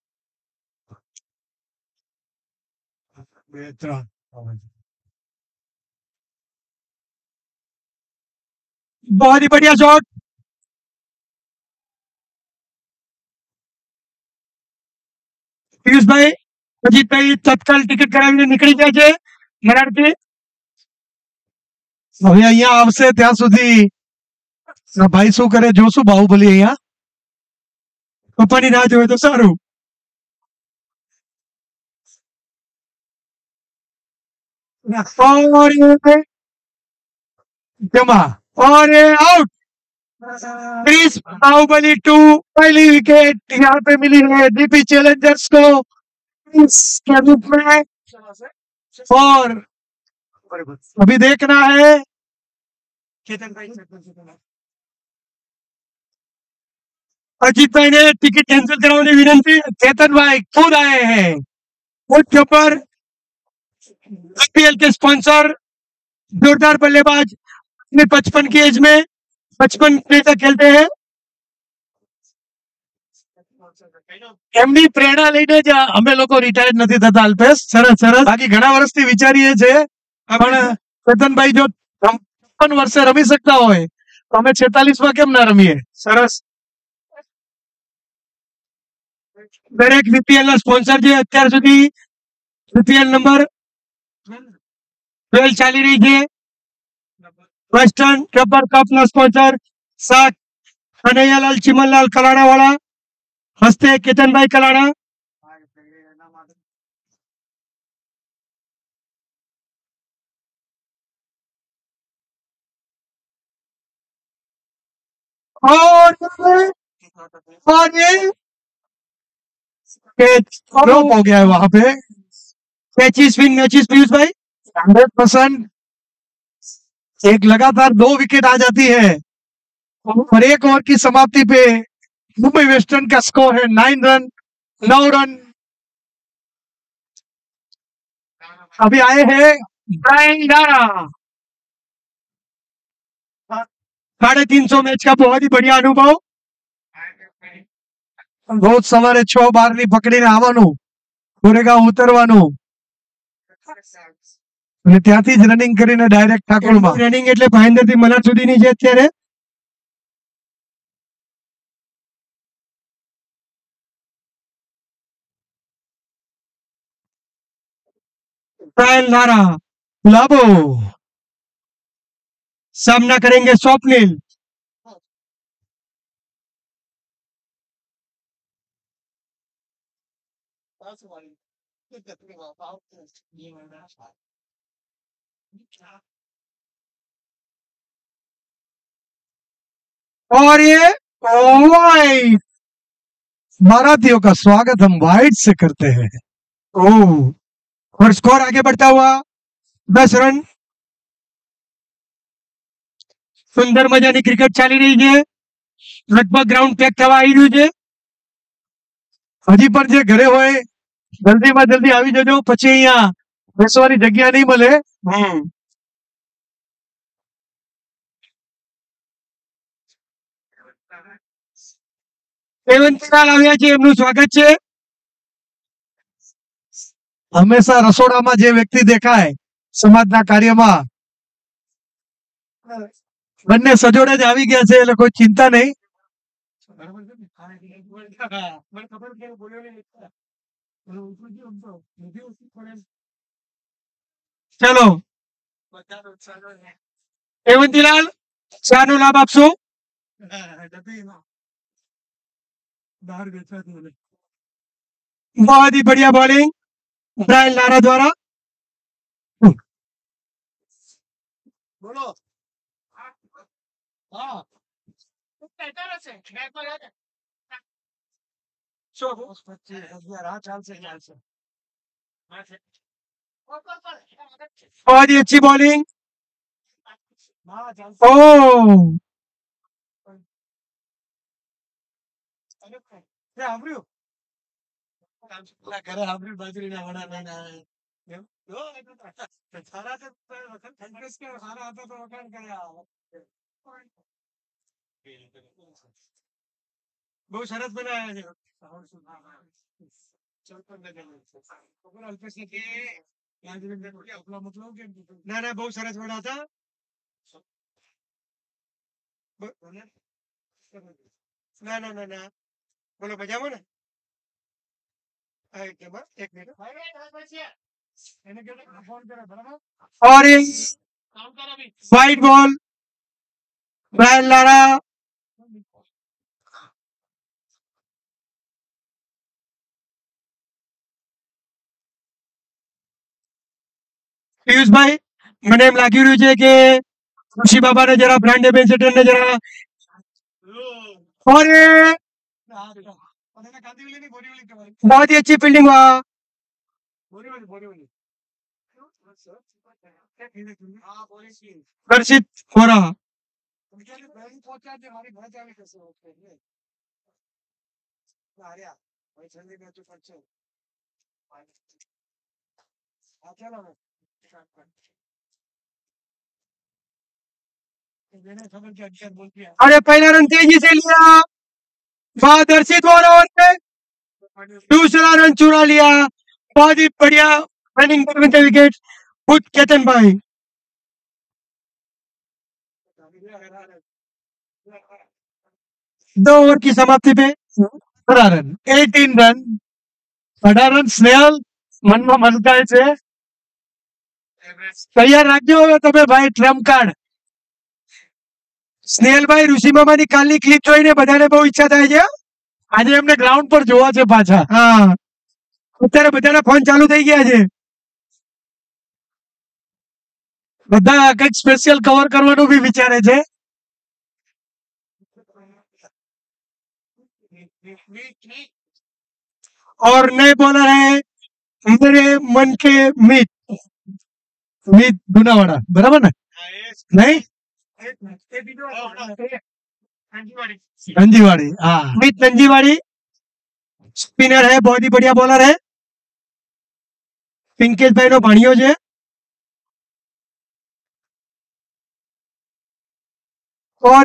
[SPEAKER 3] बहुत ही बढ़िया शॉट પિયુષભાઈ અજીતભાઈ તત્કાલ ટિકિટ કરાવીને નીકળી ગયા છે મરાઠી
[SPEAKER 1] હવે અહીંયા આવશે ત્યાં સુધી આ ભાઈ શું કરે જોશું બાહુબલી અહીંયા
[SPEAKER 3] પપ્પાની રાહ જોવે તો સારું और ये
[SPEAKER 1] જમા
[SPEAKER 3] और ये आउट क्रिस बाहुबली टू पहली विकेट यहाँ पे मिली है डीपी चैलेंजर्स को इसके रूप में और
[SPEAKER 1] अभी देखना है
[SPEAKER 3] अजीत भाई ने टिकट कैंसिल कराने विनंती
[SPEAKER 1] चेतन भाई खुद आए हैं
[SPEAKER 3] उसके ऊपर आईपीएल के स्पॉन्सर जोरदार बल्लेबाज अपने पचपन की एज में पचपन तक खेलते हैं
[SPEAKER 1] એમની પ્રેરણા લઈને જ અમે લોકો રિટાયર્ડ નથી થતા અલ્પેશ સરસ સરસ બાકી ઘણા વર્ષથી વિચારીએ છે પણ ચેતનભાઈ જો છપ્પન વર્ષે રમી શકતા હોય તો અમે છેતાલીસ માં કેમ ના રમીએ
[SPEAKER 3] સરસ દરેક બીપીએલ ના સ્પોન્સર જે અત્યાર સુધી બીપીએલ નંબર ટ્વેલ્વ ચાલી રહી છે વેસ્ટર્ન રબર કપ ના સ્પોન્સર સાત કનૈયાલાલ ચીમનલાલ કલાડા વાળા હસ્તે કેતનભાઈ કલાડા और और ये
[SPEAKER 1] ड्रॉप हो गया है वहां पे
[SPEAKER 3] कैचीज विन मैचेस पीयूष भाई
[SPEAKER 1] हंड्रेड परसेंट एक लगातार दो विकेट आ जाती है और एक ओवर की समाप्ति पे मुंबई वेस्टर्न का स्कोर है नाइन रन नौ रन अभी आए हैं
[SPEAKER 3] ब्रायन लारा साढ़े तीन सौ मैच का बहुत ही बढ़िया अनुभव
[SPEAKER 1] रोज सवारे छ बार ની પકડીને આવવાનું ગોરેગાંવ ઉતરવાનું અને ત્યાંથી જ રનિંગ કરીને ડાયરેક્ટ ઠાકોરમાં
[SPEAKER 3] રનિંગ એટલે ભાઈન્દર થી મલાડ સુધીની છે અત્યારે ब्रायन लारा
[SPEAKER 1] લાભો
[SPEAKER 3] सामना करेंगे स्वप्निल और ये वाइड
[SPEAKER 1] मराठियों का स्वागत हम वाइड से करते हैं
[SPEAKER 3] ओह और स्कोर आगे बढ़ता हुआ दस रन સુંદર મજાની ક્રિકેટ ચાલી રહી છે લગભગ ગ્રાઉન્ડ પેક થવા આવી રહ્યું છે
[SPEAKER 1] હજી પણ જે ઘરે હોય જલ્દીમાં જલ્દી આવી જજો પછી અહીંયા બેસવાની જગ્યા નહીં મળે
[SPEAKER 3] દેવંતીલાલ આવ્યા છે એમનું સ્વાગત છે
[SPEAKER 1] હંમેશા રસોડામાં જે વ્યક્તિ દેખાય સમાજના કાર્યમાં બંને સજોડે જ આવી ગયા છે એટલે કોઈ ચિંતા નહીં
[SPEAKER 3] ચલો હેમંતીલાલ ચા નો લાભ આપશો. बहुत ही बढ़िया बॉलिंग ब्रायन लारा द्वारा. बोलो. हाँ. बहुत ही अच्छी बॉलिंग. ओह ઘરે હાંભળ્યું બાજરીના વડા લઈને આવ્યા. એમ? જો, સારા તો કન્ફ્યુઝ કે સારા હતા તો વખાણ કર્યા. બહુ સરસ બનાવ્યા છે. અલ્પેશ કે ના ના બહુ સરસ વડા હતા. ના ના ના ના બોલો મજામાં ને. एक मिनट और वाइट बॉल ब्रायन लारा. પિયુષભાઈ મને એમ લાગી રહ્યું છે કે ઋષિ બાબાને જરા બ્રાન્ડ એમ્બેસેડર ને જરા और बहुत ही अच्छी फील्डिंग हुआ. दर्शित हो रहा. अरे पहला रन तेजी से लिया. बहुत दर्शित हो रहा है. दूसरा रन चुरा लिया. बहुत ही बढ़िया रनिंग विद द विकेट खुद केतन भाई. दो ओवर की समाप्ति पे अठारह रन अठारह रन अठारह रन स्नेहल મનમાં મલકાય છે. તૈયાર રાખજો હવે તમે ભાઈ ટ્રમ્પ કાર્ડ. સ્નેહલભાઈ ઋષિ મામાની કાલની ક્લિપ જોઈને બધાને બહુ ઈચ્છા થાય છે. આજે એમને ગ્રાઉન્ડ પર જોવા છે પાછા. હા અત્યારે બધાના ફોન ચાલુ થઈ ગયા છે. બધા કંઈક સ્પેશિયલ કવર કરવાનું બી વિચારે છે. और नए बॉलर है मेरे मन के मीत मीत दुनावाड़ा बराबर ना नहीं नंजीवाड़ी. हाँ मीत नंजीवाड़ी स्पिनर है. बहुत ही बढ़िया बॉलर है. पिंकेश भाई नो भाणियो છે. और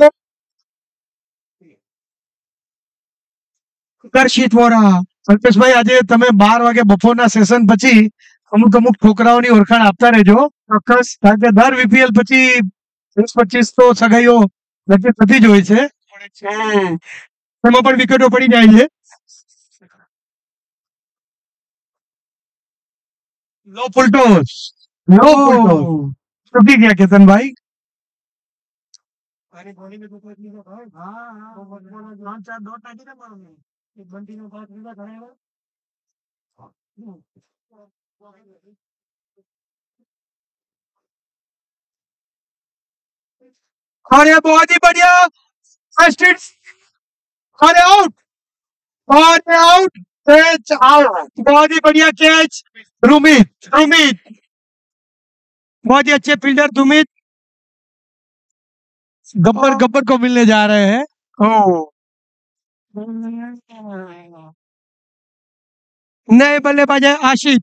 [SPEAKER 3] દર્શિત વોરા. અલ્પેશભાઈ આજે તમે બાર વાગે બપોરના સેશન પછી અમુક અમુક ઠોકરાઓની ઓળખાણ આપતા રહેજો ચોક્કસ. કારણ કે દર વીપીએલ પછી વીસ પચીસ તો સગાઈઓ નક્કી થતી જ હોય છે. એમાં પણ વિકેટો પડી જાય છે. લો ફૂલટોસ લો ફૂલટોસ ચૂકી ગયા કેતનભાઈ. और ये बहुत ही बढ़िया फर्स्ट हिट. और आउट और आउट कैच आउट. बहुत ही बढ़िया कैच रुमित रुमित बहुत ही अच्छे फील्डर दुमित गब्बर गब्बर को मिलने जा रहे हैं. ओ नए बल्लेबाज है Ashif.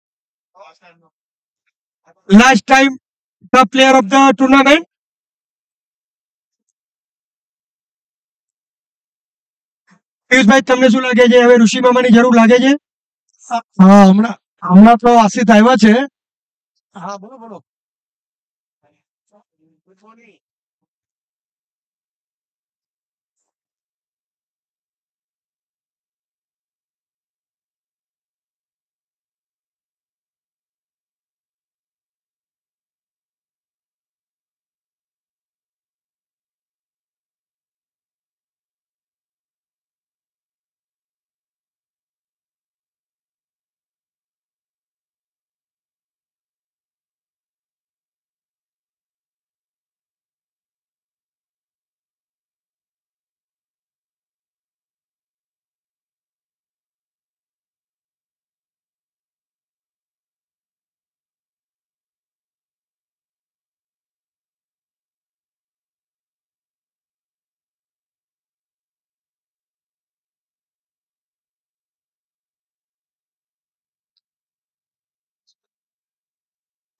[SPEAKER 3] Last time the player of the tournament. પિયુષભાઈ તમને શું લાગે છે હવે ઋષિ મામાની જરૂર લાગે છે? હા હમણાં હમણાં તો આશિત આવ્યા છે. હા બોલો બોલો.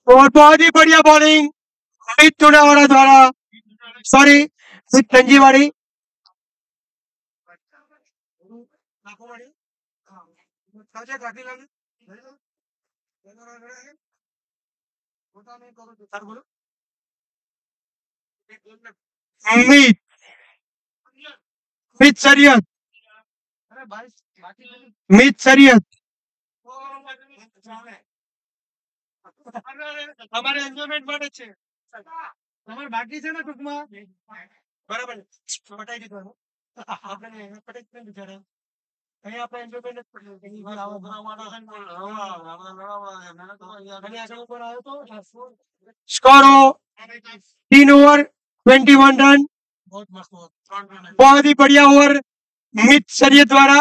[SPEAKER 3] और बहुत ही बढ़िया बॉलिंग अमित टूनावाड़ा द्वारा, सॉरी अमित तंजीवाड़ी। अमित मित शरीयत, मित शरीयत અમારે એન્જોયમેન્ટ માટે છે, તમારે બાકી છે ને ટૂંકમાં બરાબર પટાઈ દીધું આપણે પટાઈ દીધું બિચારા અહીં આપણે એન્જોયમેન્ટ જ કર્યું કે ઈ આવો બનાવવાના છે ને અને આગળ ઉપર આવ્યો તો સ્કોરો तीन ओवर इक्कीस रन, बहुत मस्त ओवर, बहुत ही बढ़िया ओवर मित शरीयत द्वारा।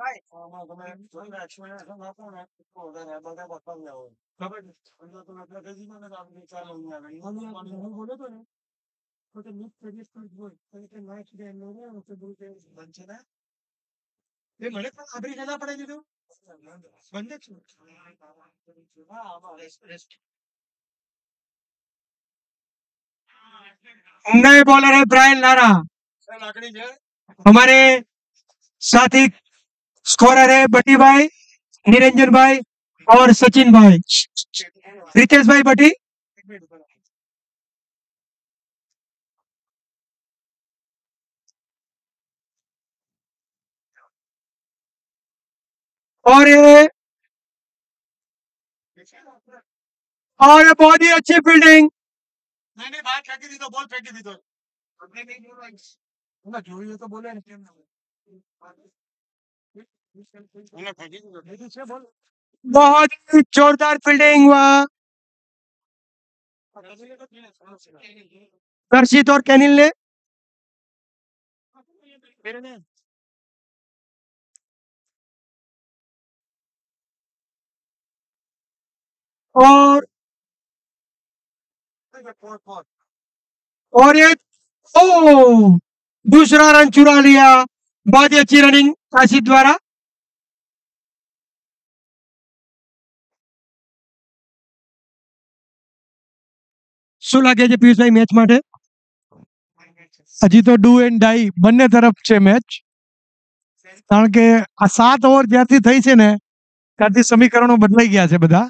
[SPEAKER 3] नए बॉलर है ब्रायन लारा, हमारे साथी स्कोरर है बटी भाई, निरंजन भाई और सचिन भाई, रितेश भाई बटी। और ये और ये बहुत ही अच्छी फील्डिंग, मैंने बात फेंकी दी तो बॉल फेंकी दी तो ना जोड़ी तो बोले ना केम ना बहुत ही जोरदार फील्डिंग हुआ हर्षित और कैनिल ने। और और ये ओ दूसरा रन चुरा लिया, बहुत ही अच्छी रनिंग आशित द्वारा। શું લાગે છે પિયુષભાઈ મેચ માટે?
[SPEAKER 1] હજી તો ડુ એન્ડ ડાઈ બંને તરફ છે મેચ, કારણ કે આ સાત ઓવર જ્યારથી થઈ છે ને ત્યારથી સમીકરણો બદલાઈ ગયા છે બધા।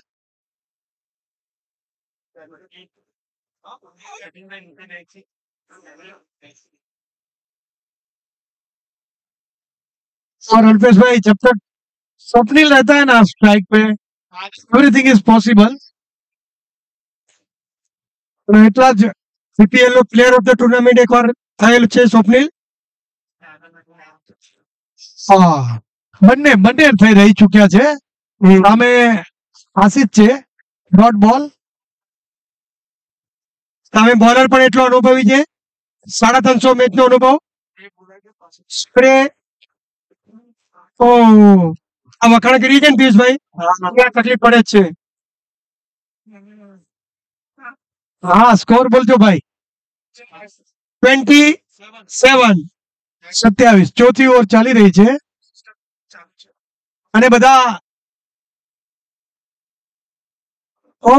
[SPEAKER 1] और अल्पेश भाई जब तक स्वप्निल रहता है ना स्ट्राइक पे एवरीथिंग इज पॉसिबल। એટલા જ સીપીએલ નો પ્લેયર ઓફ ધ ટુર્નામેન્ટ એકવાર થયેલ છે સ્વપ્નિલ। હા બંને બંને થઈ રહી ચૂક્યા છે, સામે આશિષ છે ડોટ બોલ,
[SPEAKER 3] સામે બોલર પણ એટલો અનુભવી છે, સાડા ત્રણસો મેચ નો અનુભવ। સ્પ્રે ઓ આ વખાણ કરી છે ને પિયુષભાઈ, ત્યાં તકલીફ પડે જ છે।
[SPEAKER 1] હા સ્કોર બોલજો ભાઈ।
[SPEAKER 3] ટ્વેન્ટી સેવન
[SPEAKER 1] સત્યાવીસ ચોથી ઓવર ચાલી રહી છે
[SPEAKER 3] અને બધા ઓ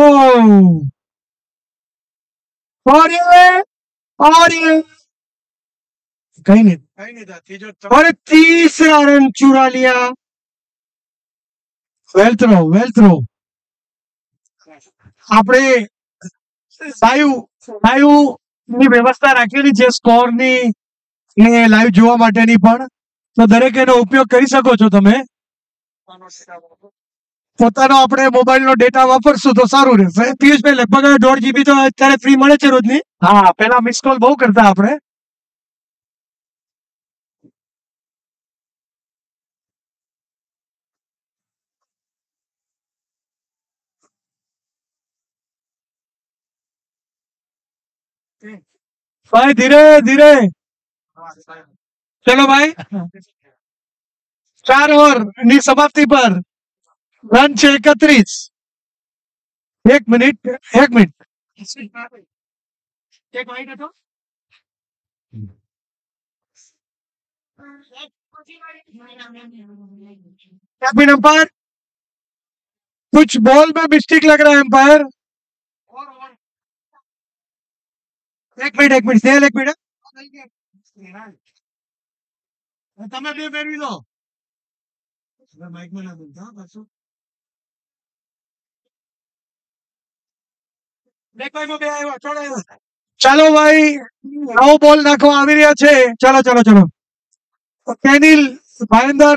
[SPEAKER 3] और ये और ये
[SPEAKER 1] કઈ નહીં।
[SPEAKER 3] और तीसरा रन चुरा लिया,
[SPEAKER 1] વેલ થ્રો વેલ થ્રો।
[SPEAKER 3] આપણે
[SPEAKER 1] લાઈવ લાઈવ ની વ્યવસ્થા રાખેલી છે સ્કોર ની ને લાઈવ જોવા માટેની પણ, તો દરેક એનો ઉપયોગ કરી શકો છો તમે। પોતાનો આપણે મોબાઈલ નો ડેટા વાપરશું તો સારું રહેશે।
[SPEAKER 3] પિયુષભાઈ લગભગ દોઢ જીબી તો અત્યારે ફ્રી મળે છે રોજની।
[SPEAKER 1] હા પેલા મિસ કોલ બહુ કરતા આપણે। ભાઈ ધીરે ધીરે
[SPEAKER 3] ચલો ભાઈ,
[SPEAKER 1] ચાર ઓવર ની સમાપ્તિ પર રન છે એકત્રીસ। એક મિનિટ એક મિનિટ
[SPEAKER 3] એક વાઇટ હતો,
[SPEAKER 1] कैबिन अंपायर कुछ बॉल में मिस्टेक लग रहा है अंपायर,
[SPEAKER 3] એક મિનિટ એક મિનિટ સ્નેહલ એક મિનિટ તમે બે મેળવી લો માઇકમાં ના બોલતા હો પાછું બે આવ્યો ચાલો આવ્યો ચાલો ભાઈ નવો બોલ નાખવા આવી રહ્યા છે ચાલો ચાલો ચાલો કેનિલ ભાઈંદર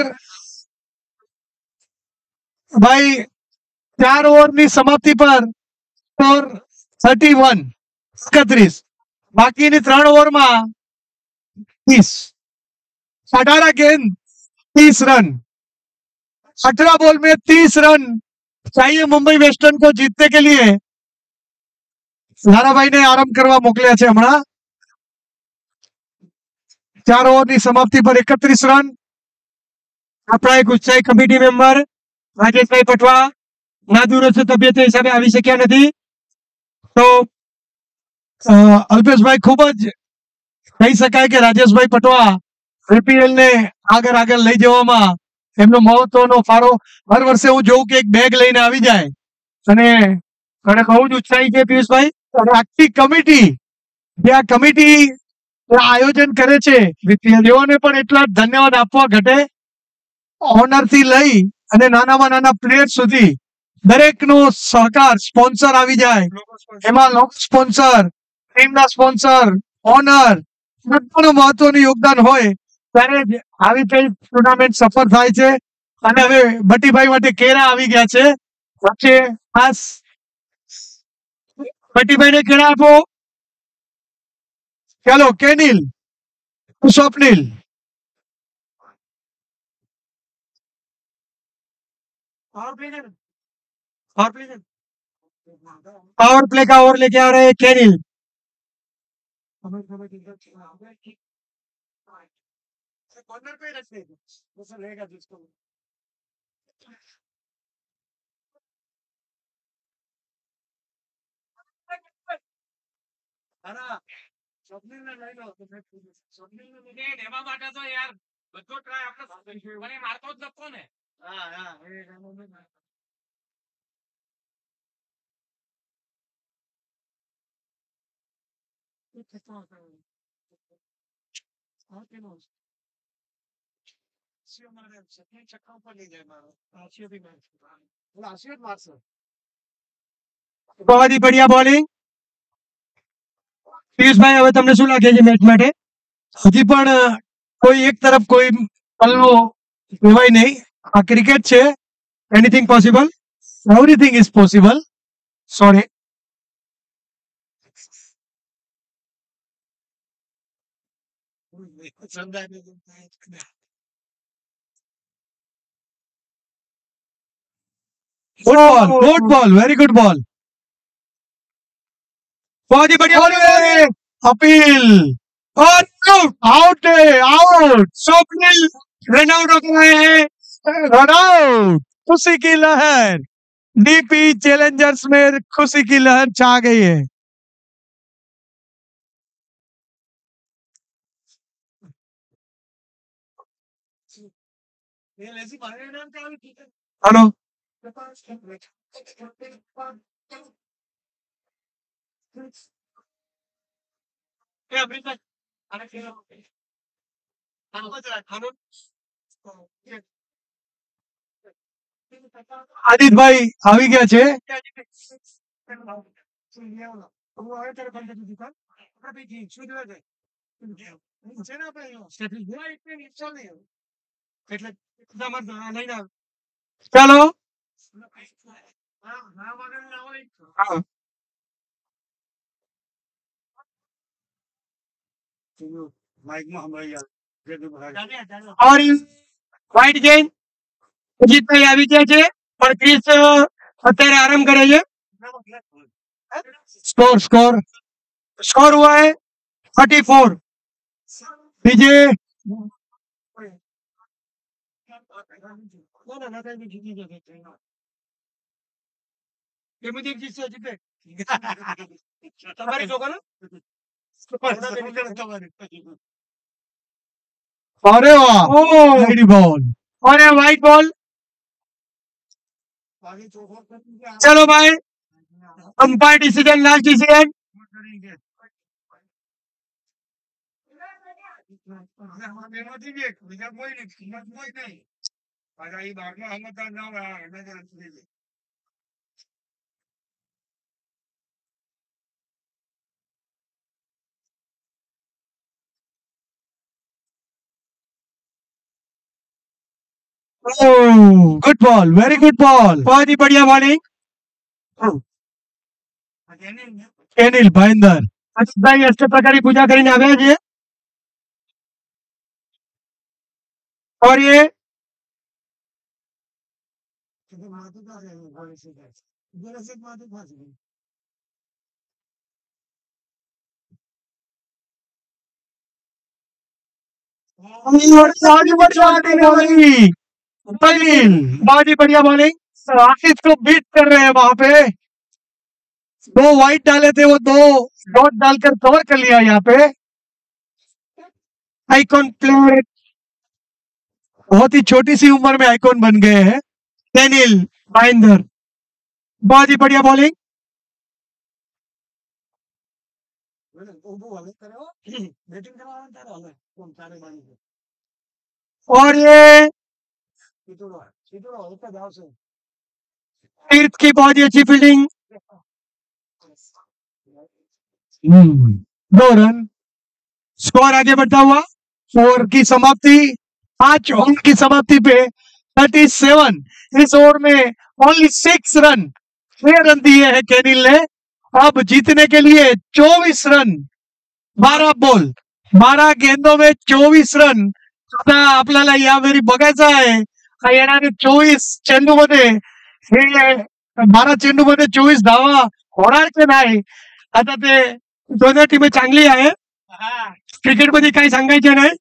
[SPEAKER 3] ભાઈ ચાર ઓવરની સમાપ્તિ પર સ્કોર થર્ટી વન એકત્રીસ બાકીની ત્રણ ઓવરમાં तीस अठारह गेंद तीस रन अठारह बॉल में तीस रन चाहिए मुंबई वेस्टर्न को जीतने के लिए लाराभाई ने आराम करवा मोकल्या છે હમણાં चार ओवરની સમાપ્તિ પર એકત્રીસ રન આપણા એક ઉત્સાહી કમિટી મેમ્બર રાજેશભાઈ પટવા નાદુરસ્ત તબિયત હિસાબે આવી શક્યા નથી તો અલ્પેશભાઈ ખૂબ જ કહી શકાય કે રાજેશભાઈ પટવા આઈપીએલ ને આગળ આગળ લઈ જવામાં એમનો મહત્વનો ફાળો હર વર્ષે હું જોઉં કે એક બેગ લઈને આવી જાય અને અને બહુ જ ઉત્સાહી છે પિયુષભાઈ અને આખી કમિટી જે આ કમિટી આયોજન કરે છે તેઓને પણ એટલા ધન્યવાદ આપવા ઘટે ઓનર થી લઈ અને નાનામાં નાના પ્લેયર સુધી દરેકનો સહકાર સ્પોન્સર આવી જાય એમાં લોક સ્પોન્સર ટીમના સ્પોન્સર ઓનર બધાનું મહત્વનું યોગદાન હોય ત્યારે જ આવી કઈ ટુર્નામેન્ટ સફળ થાય છે અને હવે બટીભાઈ માટે કેરા આવી ગયા છે વચ્ચે ખાસ બટીભાઈને કેરા આપો ચાલો કેનિલ स्वप्निल पावर प्ले का ओवर लेके आ रहे हैं केनिल कॉर्नर पे रखते हैं दूसरा रहेगा जिसको अरे स्वप्निल ने લઈ લો તો स्वप्निल ને એમાં માટે તો યાર બધો ટ્રાય આપણે મને મારતો જ નતો ને હા હા એ बहुत ही बढ़िया बॉलिंग પિયુષભાઈ હવે તમને શું લાગે છે મેચ માટે હજી પણ કોઈ એક તરફ કોઈ પલ્લો કહેવાય નહીં આ ક્રિકેટ છે anything possible everything is possible sorry good ball good ball very good ball बहुत ही बढ़िया बॉलिंग अपील और out out Swapnil run out हो गए हैं रन आउट खुशी की लहर डीपी चैलेंजर्स में खुशी की लहर छा गई है हेलो આદિત ભાઈ આવી ગયા છે ચાલો और व्हाइट गेंद અજીતભાઈ આવી ગયા છે પણ ક્રિસ અત્યારે આરામ કરે છે स्कोर स्कोर स्कोर हुआ है थर्टी फोर बीजे अरे वाह बॉल और व्हाइट बॉल चलो भाई umpire decision last decision
[SPEAKER 1] good ball, very good ball, बहुत ही बढ़िया बॉलिंग। केनिल भाईंदर ભાઈ અષ્ટપ્રકારી પૂજા કરીને આવ્યા છે और ये बहुत ही बढ़िया बॉलिंग, बहुत ही बढ़िया बॉलिंग। आशीष को बीट कर रहे हैं वहां पे, दो वाइट डाले थे वो दो डॉट डालकर कवर कर लिया यहाँ पे। आइकॉन प्लेयर, बहुत ही छोटी सी उम्र में आइकॉन बन गए हैं। केनिल भाईंदर, बहुत ही बढ़िया बॉलिंग। और ये तीर्थ की बहुत ही अच्छी फील्डिंग, दो रन, स्कोर आगे बढ़ता हुआ। ओवर की समाप्ति, पांच ओवर की समाप्ति पे सैंतीस, इस ओवर में ओनली सिक्स रन, छह रन दिए हैं केनिल ने। अब जीतने के लिए चौबीस रन, बारह बॉल, बारह गेंदों में चौबीस रन आता आपल्याला यावेळी बघायचं आहे का येणारे चोवीस चेंडूमध्ये हे बारा चेंडूमध्ये चोवीस धावा होणार की नाही। आता ते दोन्ही टीम चांगली आहे, क्रिकेटमध्ये काही सांगायचं नाही।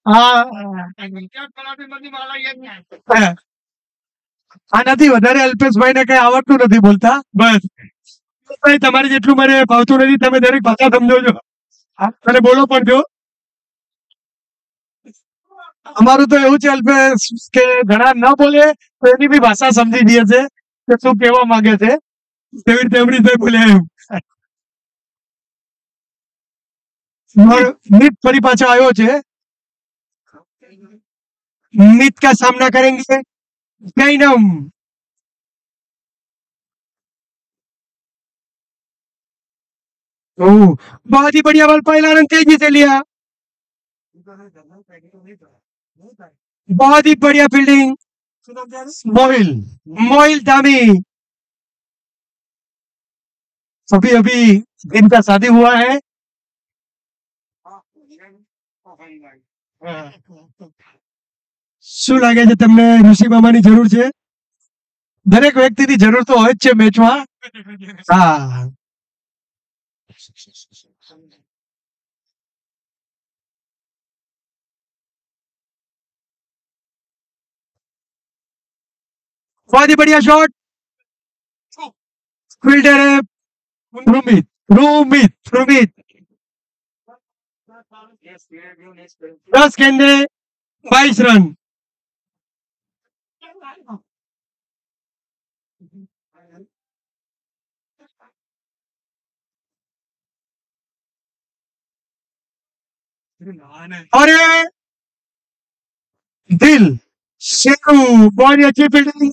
[SPEAKER 1] આનાથી વધારે અલ્પેશભાઈને કઈ આવડતું નથી બોલતા, બસ ભાઈ તમારે જેટલું મને ફાવતું નથી, તમે દરેક ભાષા સમજો છો અને બોલો પણ છો। અમારું તો એવું છે અલ્પેશ કે ઘણા ન બોલે તો એની બી ભાષા સમજી દે છે કે શું કહેવા માંગે છે, તેવી રીતે એમની રીતે બોલે એમ। नीत फरी पाछा आयो छे, नीत का सामना करेंगे जैनम। ओह, बहुत ही बढ़िया बॉल, पहला रन तेजी से लिया, बहुत ही बढ़िया फील्डिंग। मोहिल, मोहिल धामी, अभी अभी इनका शादी हुआ है। શું લાગે છે તમને ઋષિ મામાની જરૂર છે? દરેક વ્યક્તિની જરૂર તો હોય જ છે મેચમાં। હા, बहुत ही बढ़िया शॉट, फील्डर है रुमित, रुमित, रुमित, दस गेंदे बाईस रन। और ये दिल शेरू, बहुत ही अच्छी फील्डिंग,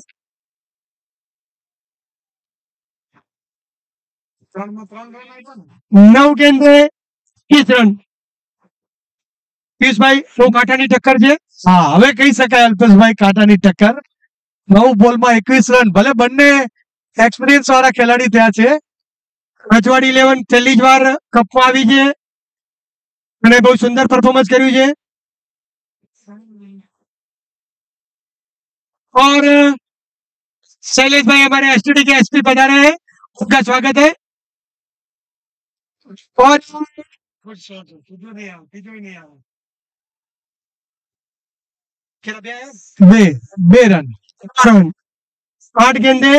[SPEAKER 1] नौ गेंदे तीस रन। પિયુષભાઈ સો કાંટાની ટક્કર છે। હા, હવે કહી શકાય અલ્પેશભાઈ કાંટાની ટક્કર। નવ બોલમાં એકવીસ રન, ભલે બંને એક્સપિરિયન્સ વાળા ખેલાડી થયા છે। રજવાડી ઇલેવન પહેલી જ વાર કપમાં આવી છે અને બહુ સુંદર પરફોર્મન્સ કર્યું છે। और शैलेश भाई हमारे एसटीडी के एसपी पधारे हैं, उनका स्वागत है। और बे बे रन, रन आठ गेंदे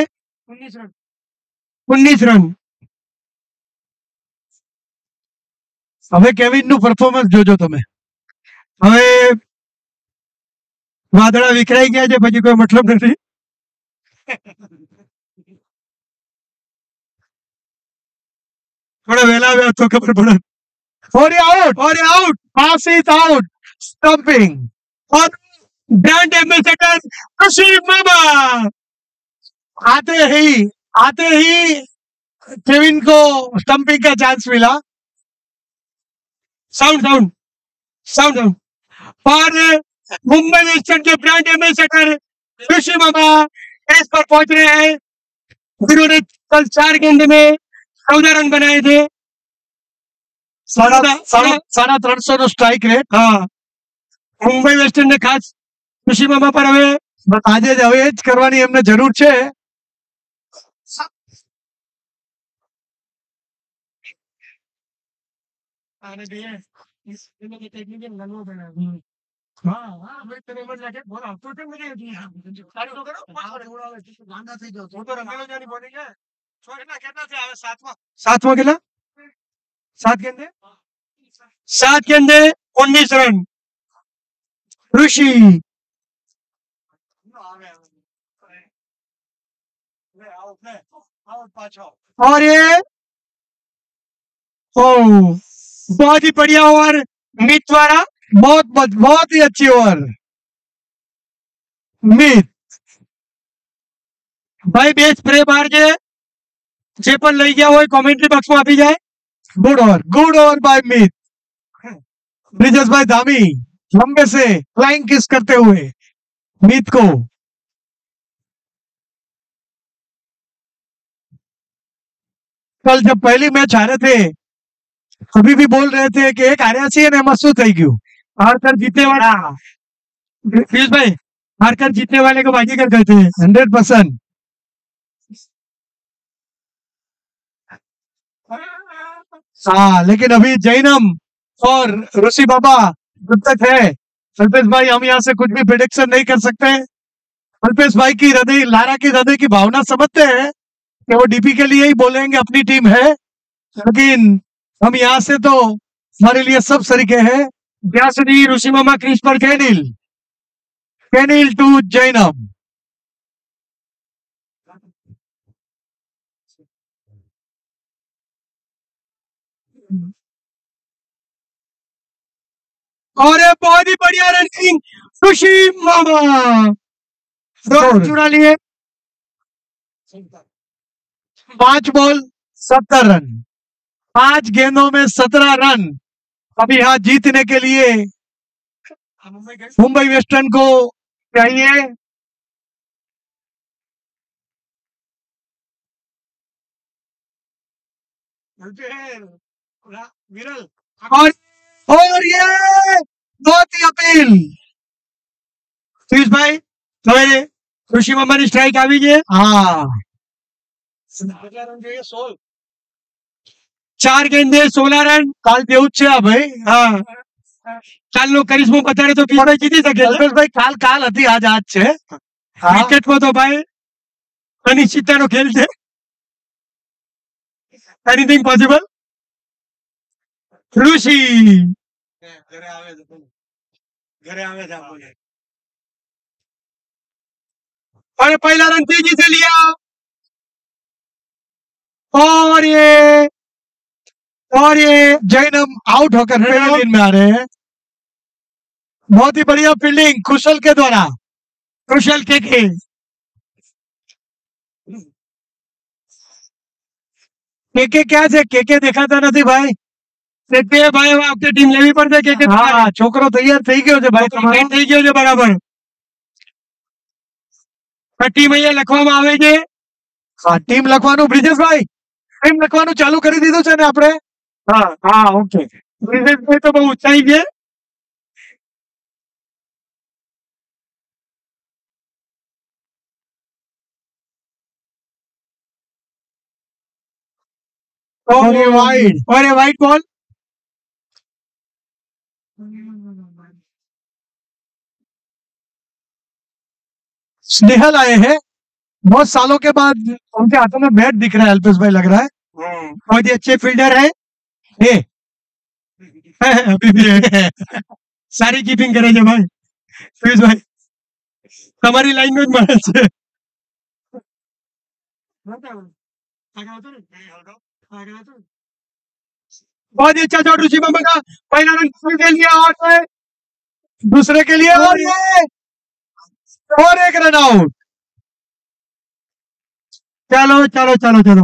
[SPEAKER 1] उन्नीस रन। હવે કેવિન નું પરફોર્મન્સ જોજો તમે। હવે વાદળા વિખરાઈ ગયા છે, પછી કોઈ મતલબ નથી। થોડા વહેલા આવ્યા તો ખબર પડે। और आउट, और आउट, पास इज आउट, स्टंपिंग
[SPEAKER 3] और ब्रांड एम्बेसडर ऋषि मामा
[SPEAKER 1] आते ही आते ही केविन को स्टंपिंग का चांस मिला।
[SPEAKER 3] साउंड साउंड साउंड साउंड और मुंबई वेस्टर्न के ब्रांड एम्बेसडर ऋषि मामा इस पर पहुंच रहे हैं, जिन्होंने कल चार गेंद में चौदह रन बनाए थे।
[SPEAKER 1] साढ़ा साढ़ा साढ़ा त्रण सौ नो स्ट्राइक रेट।
[SPEAKER 3] हाँ, मुंबई वेस्टर्न ने खास ऋषि मामा पर હવે
[SPEAKER 1] આજે જ હવે જ કરવાની એમને જરૂર છે।
[SPEAKER 3] આને જોઈએ इस इनमें के टेक्निकल ननो बना हाँ हाँ मैं तेरे मन लाके बोला तो तो मुझे गाड़ी तो करो और थोड़ा गांडा થઈ ગયો તો તો રમેલો જાની બોલી છે છોકરા કેટલા છે હવે સાતમા સાતમા કેટલા सात गेंदे सात गेंदे उन्नीस रन ऋषि और ये ओ बहुत ही बढ़िया ओवर मीत द्वारा
[SPEAKER 1] बहुत बहुत बहुत ही अच्छी ओवर मीत
[SPEAKER 3] भाई बेस स्प्रे मार के જે પણ લઈ ગયા હોય કોમેન્ટ્રી બોક્સમાં આપી જાય।
[SPEAKER 1] Good over good over bye Meet. Brijesh भाई धामी लंबे से फ्लाइंग किस करते हुए मीत को कल जब पहली मैच हारे थे अभी भी बोल रहे थे कि एक हार्या छे ने मसू થઈ ગયું
[SPEAKER 3] हारकर जीतने वाला पीयूष भाई हारकर जीतने वाले को बाजी कर कहते हैं
[SPEAKER 1] हंड्रेड परसेंट। हाँ लेकिन अभी जैनम और ऋषि बाबा जब तक है अल्पेश भाई हम यहाँ से कुछ भी प्रिडिक्शन नहीं कर सकते। अल्पेश भाई की हृदय लारा की हृदय की भावना समझते हैं कि वो डीपी के लिए ही बोलेंगे अपनी टीम है, लेकिन हम यहाँ से तो हमारे लिए सब सरीके हैं।
[SPEAKER 3] ત્યાં સુધી ઋષિ મામા ક્રીઝ પર છે।
[SPEAKER 1] कैनिल कैनिल टू जैनम
[SPEAKER 3] और ये बहुत ही बढ़िया रनिंग ऋषि मामा
[SPEAKER 1] Score.
[SPEAKER 3] चुरा लिए
[SPEAKER 1] पांच बॉल सत्तर रन, पांच गेंदों में सत्रह रन। अब यहाँ जीतने के लिए मुंबई वेस्टर्न को चाहिए
[SPEAKER 3] विरल
[SPEAKER 1] और और ये बहुत ही अपील
[SPEAKER 3] પીયુષ ભાઈ હવે ઋષિ મામાની સ્ટ્રાઇક આવી છે।
[SPEAKER 1] हाँ
[SPEAKER 3] ચાર गेंदे सोलह रन
[SPEAKER 1] काल જેવું જ છે આ ભાઈ।
[SPEAKER 3] હા કાલનો કરિશ્મો બતાડે તો પીયુષ ભાઈ જીતી શકે છે।
[SPEAKER 1] અલ્પેશ ભાઈ કાલ કાલ હતી આજ આજ છે। હા
[SPEAKER 3] ક્રિકેટમાં તો ભાઈ અનિશ્ચિતતાનો ખેલ છે। Anything possible. ઋષિ ઘરે આવે છે ઘરે આવે છે આપણને और पहला रन तेजी से लिया और ये
[SPEAKER 1] और ये जैनम आउट होकर पेविलियन में आ रहे हैं। बहुत ही बढ़िया फील्डिंग कुशल के द्वारा।
[SPEAKER 3] कुशल के के
[SPEAKER 1] केके क्या છે કેકે દેખાતા નથી ભાઈ।
[SPEAKER 3] તે ભાઈ હવે આ વખતે ટીમ લેવી પડશે કે કે
[SPEAKER 1] હા છોકરો તૈયાર થઈ ગયો છે ભાઈ તમારો।
[SPEAKER 3] તમારો થઈ ગયો છે બરાબર। ટીમ અહીંયા લખવામાં આવે છે।
[SPEAKER 1] હા ટીમ લખવાનું બ્રિજેશ ભાઈ ટીમ લખવાનું ચાલુ કરી દીધું છે ને આપણે।
[SPEAKER 3] હા હા ઓકે બ્રિજેશભાઈ તો બહુ ઉત્સાહી છે।
[SPEAKER 1] और ये वाइड
[SPEAKER 3] और ये वाइड बॉल
[SPEAKER 1] स्नेहल आए हैं बहुत सालों के बाद, उनके हाथों में बैट दिख रहा है अल्पेश भाई लग रहा है।
[SPEAKER 3] बहुत ही अच्छे फील्डर है ये अभी भी है। सारी कीपिंग करे છે ભાઈ પીયુષ ભાઈ તમારી લાઈન નો જ માણસ છે। बहुत ही अच्छा शॉट ऋषि मामा का पहला रन ले लिया और
[SPEAKER 1] दूसरे के लिए और ये और एक रन आउट। चलो चलो चलो चलो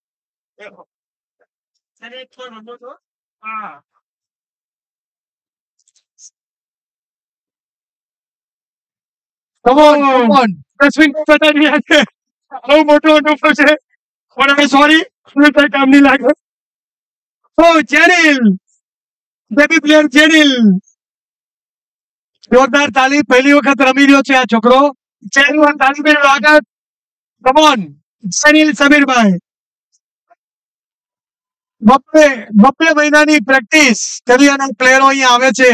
[SPEAKER 1] Come on, come on. Wrestling पता नहीं आते બહુ મોટો અનુભવ છે પણ હવે સોરી મને કઈ કામ નહીં લાગે ઓ જેનિલ બેબી પ્લેયર જેનિલ જોરદાર તાલી પહેલી વખત રમી રહ્યો છે આ છોકરો જેનિલ તાલી મેં સ્વાગત કમ ઓન જેનિલ સમીરભાઈ બપ્પે બપ્પે મહિનાની પ્રેક્ટિસ કરી અને પ્લેયરો અહીંયા આવે છે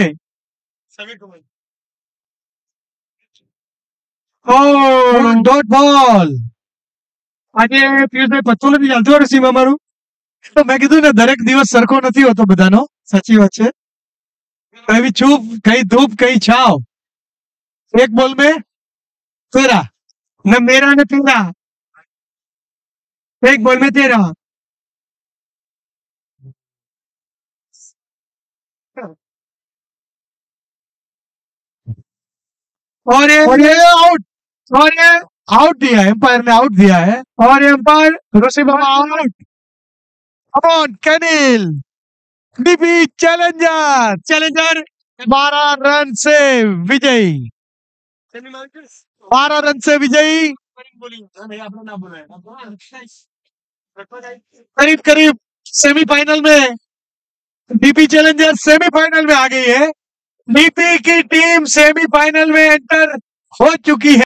[SPEAKER 1] ઓ ડોટ બોલ આજે પિયુષભાઈ પત્તું નથી ચાલતું અરે સીમ અમારું તો મેં કીધું ને દરેક દિવસ સરખો નથી હોતો બધાનો સાચી વાત છે कहीं चुप कहीं धूप कहीं छाव एक बॉल में तेरा न मेरा न तेरा एक बॉल में तेरा और ये और ये आउट और ये आउट दिया है एम्पायर ने आउट दिया है और एम्पायर ऋषि बाबा out come on Kenil DP challenger challenger बारह रन से विजयी बारह रन से विजयी करीब करीब सेमीफाइनल में डीपी चैलेंजर सेमीफाइनल में आ गई है डीपी की टीम सेमीफाइनल में एंटर हो चुकी है।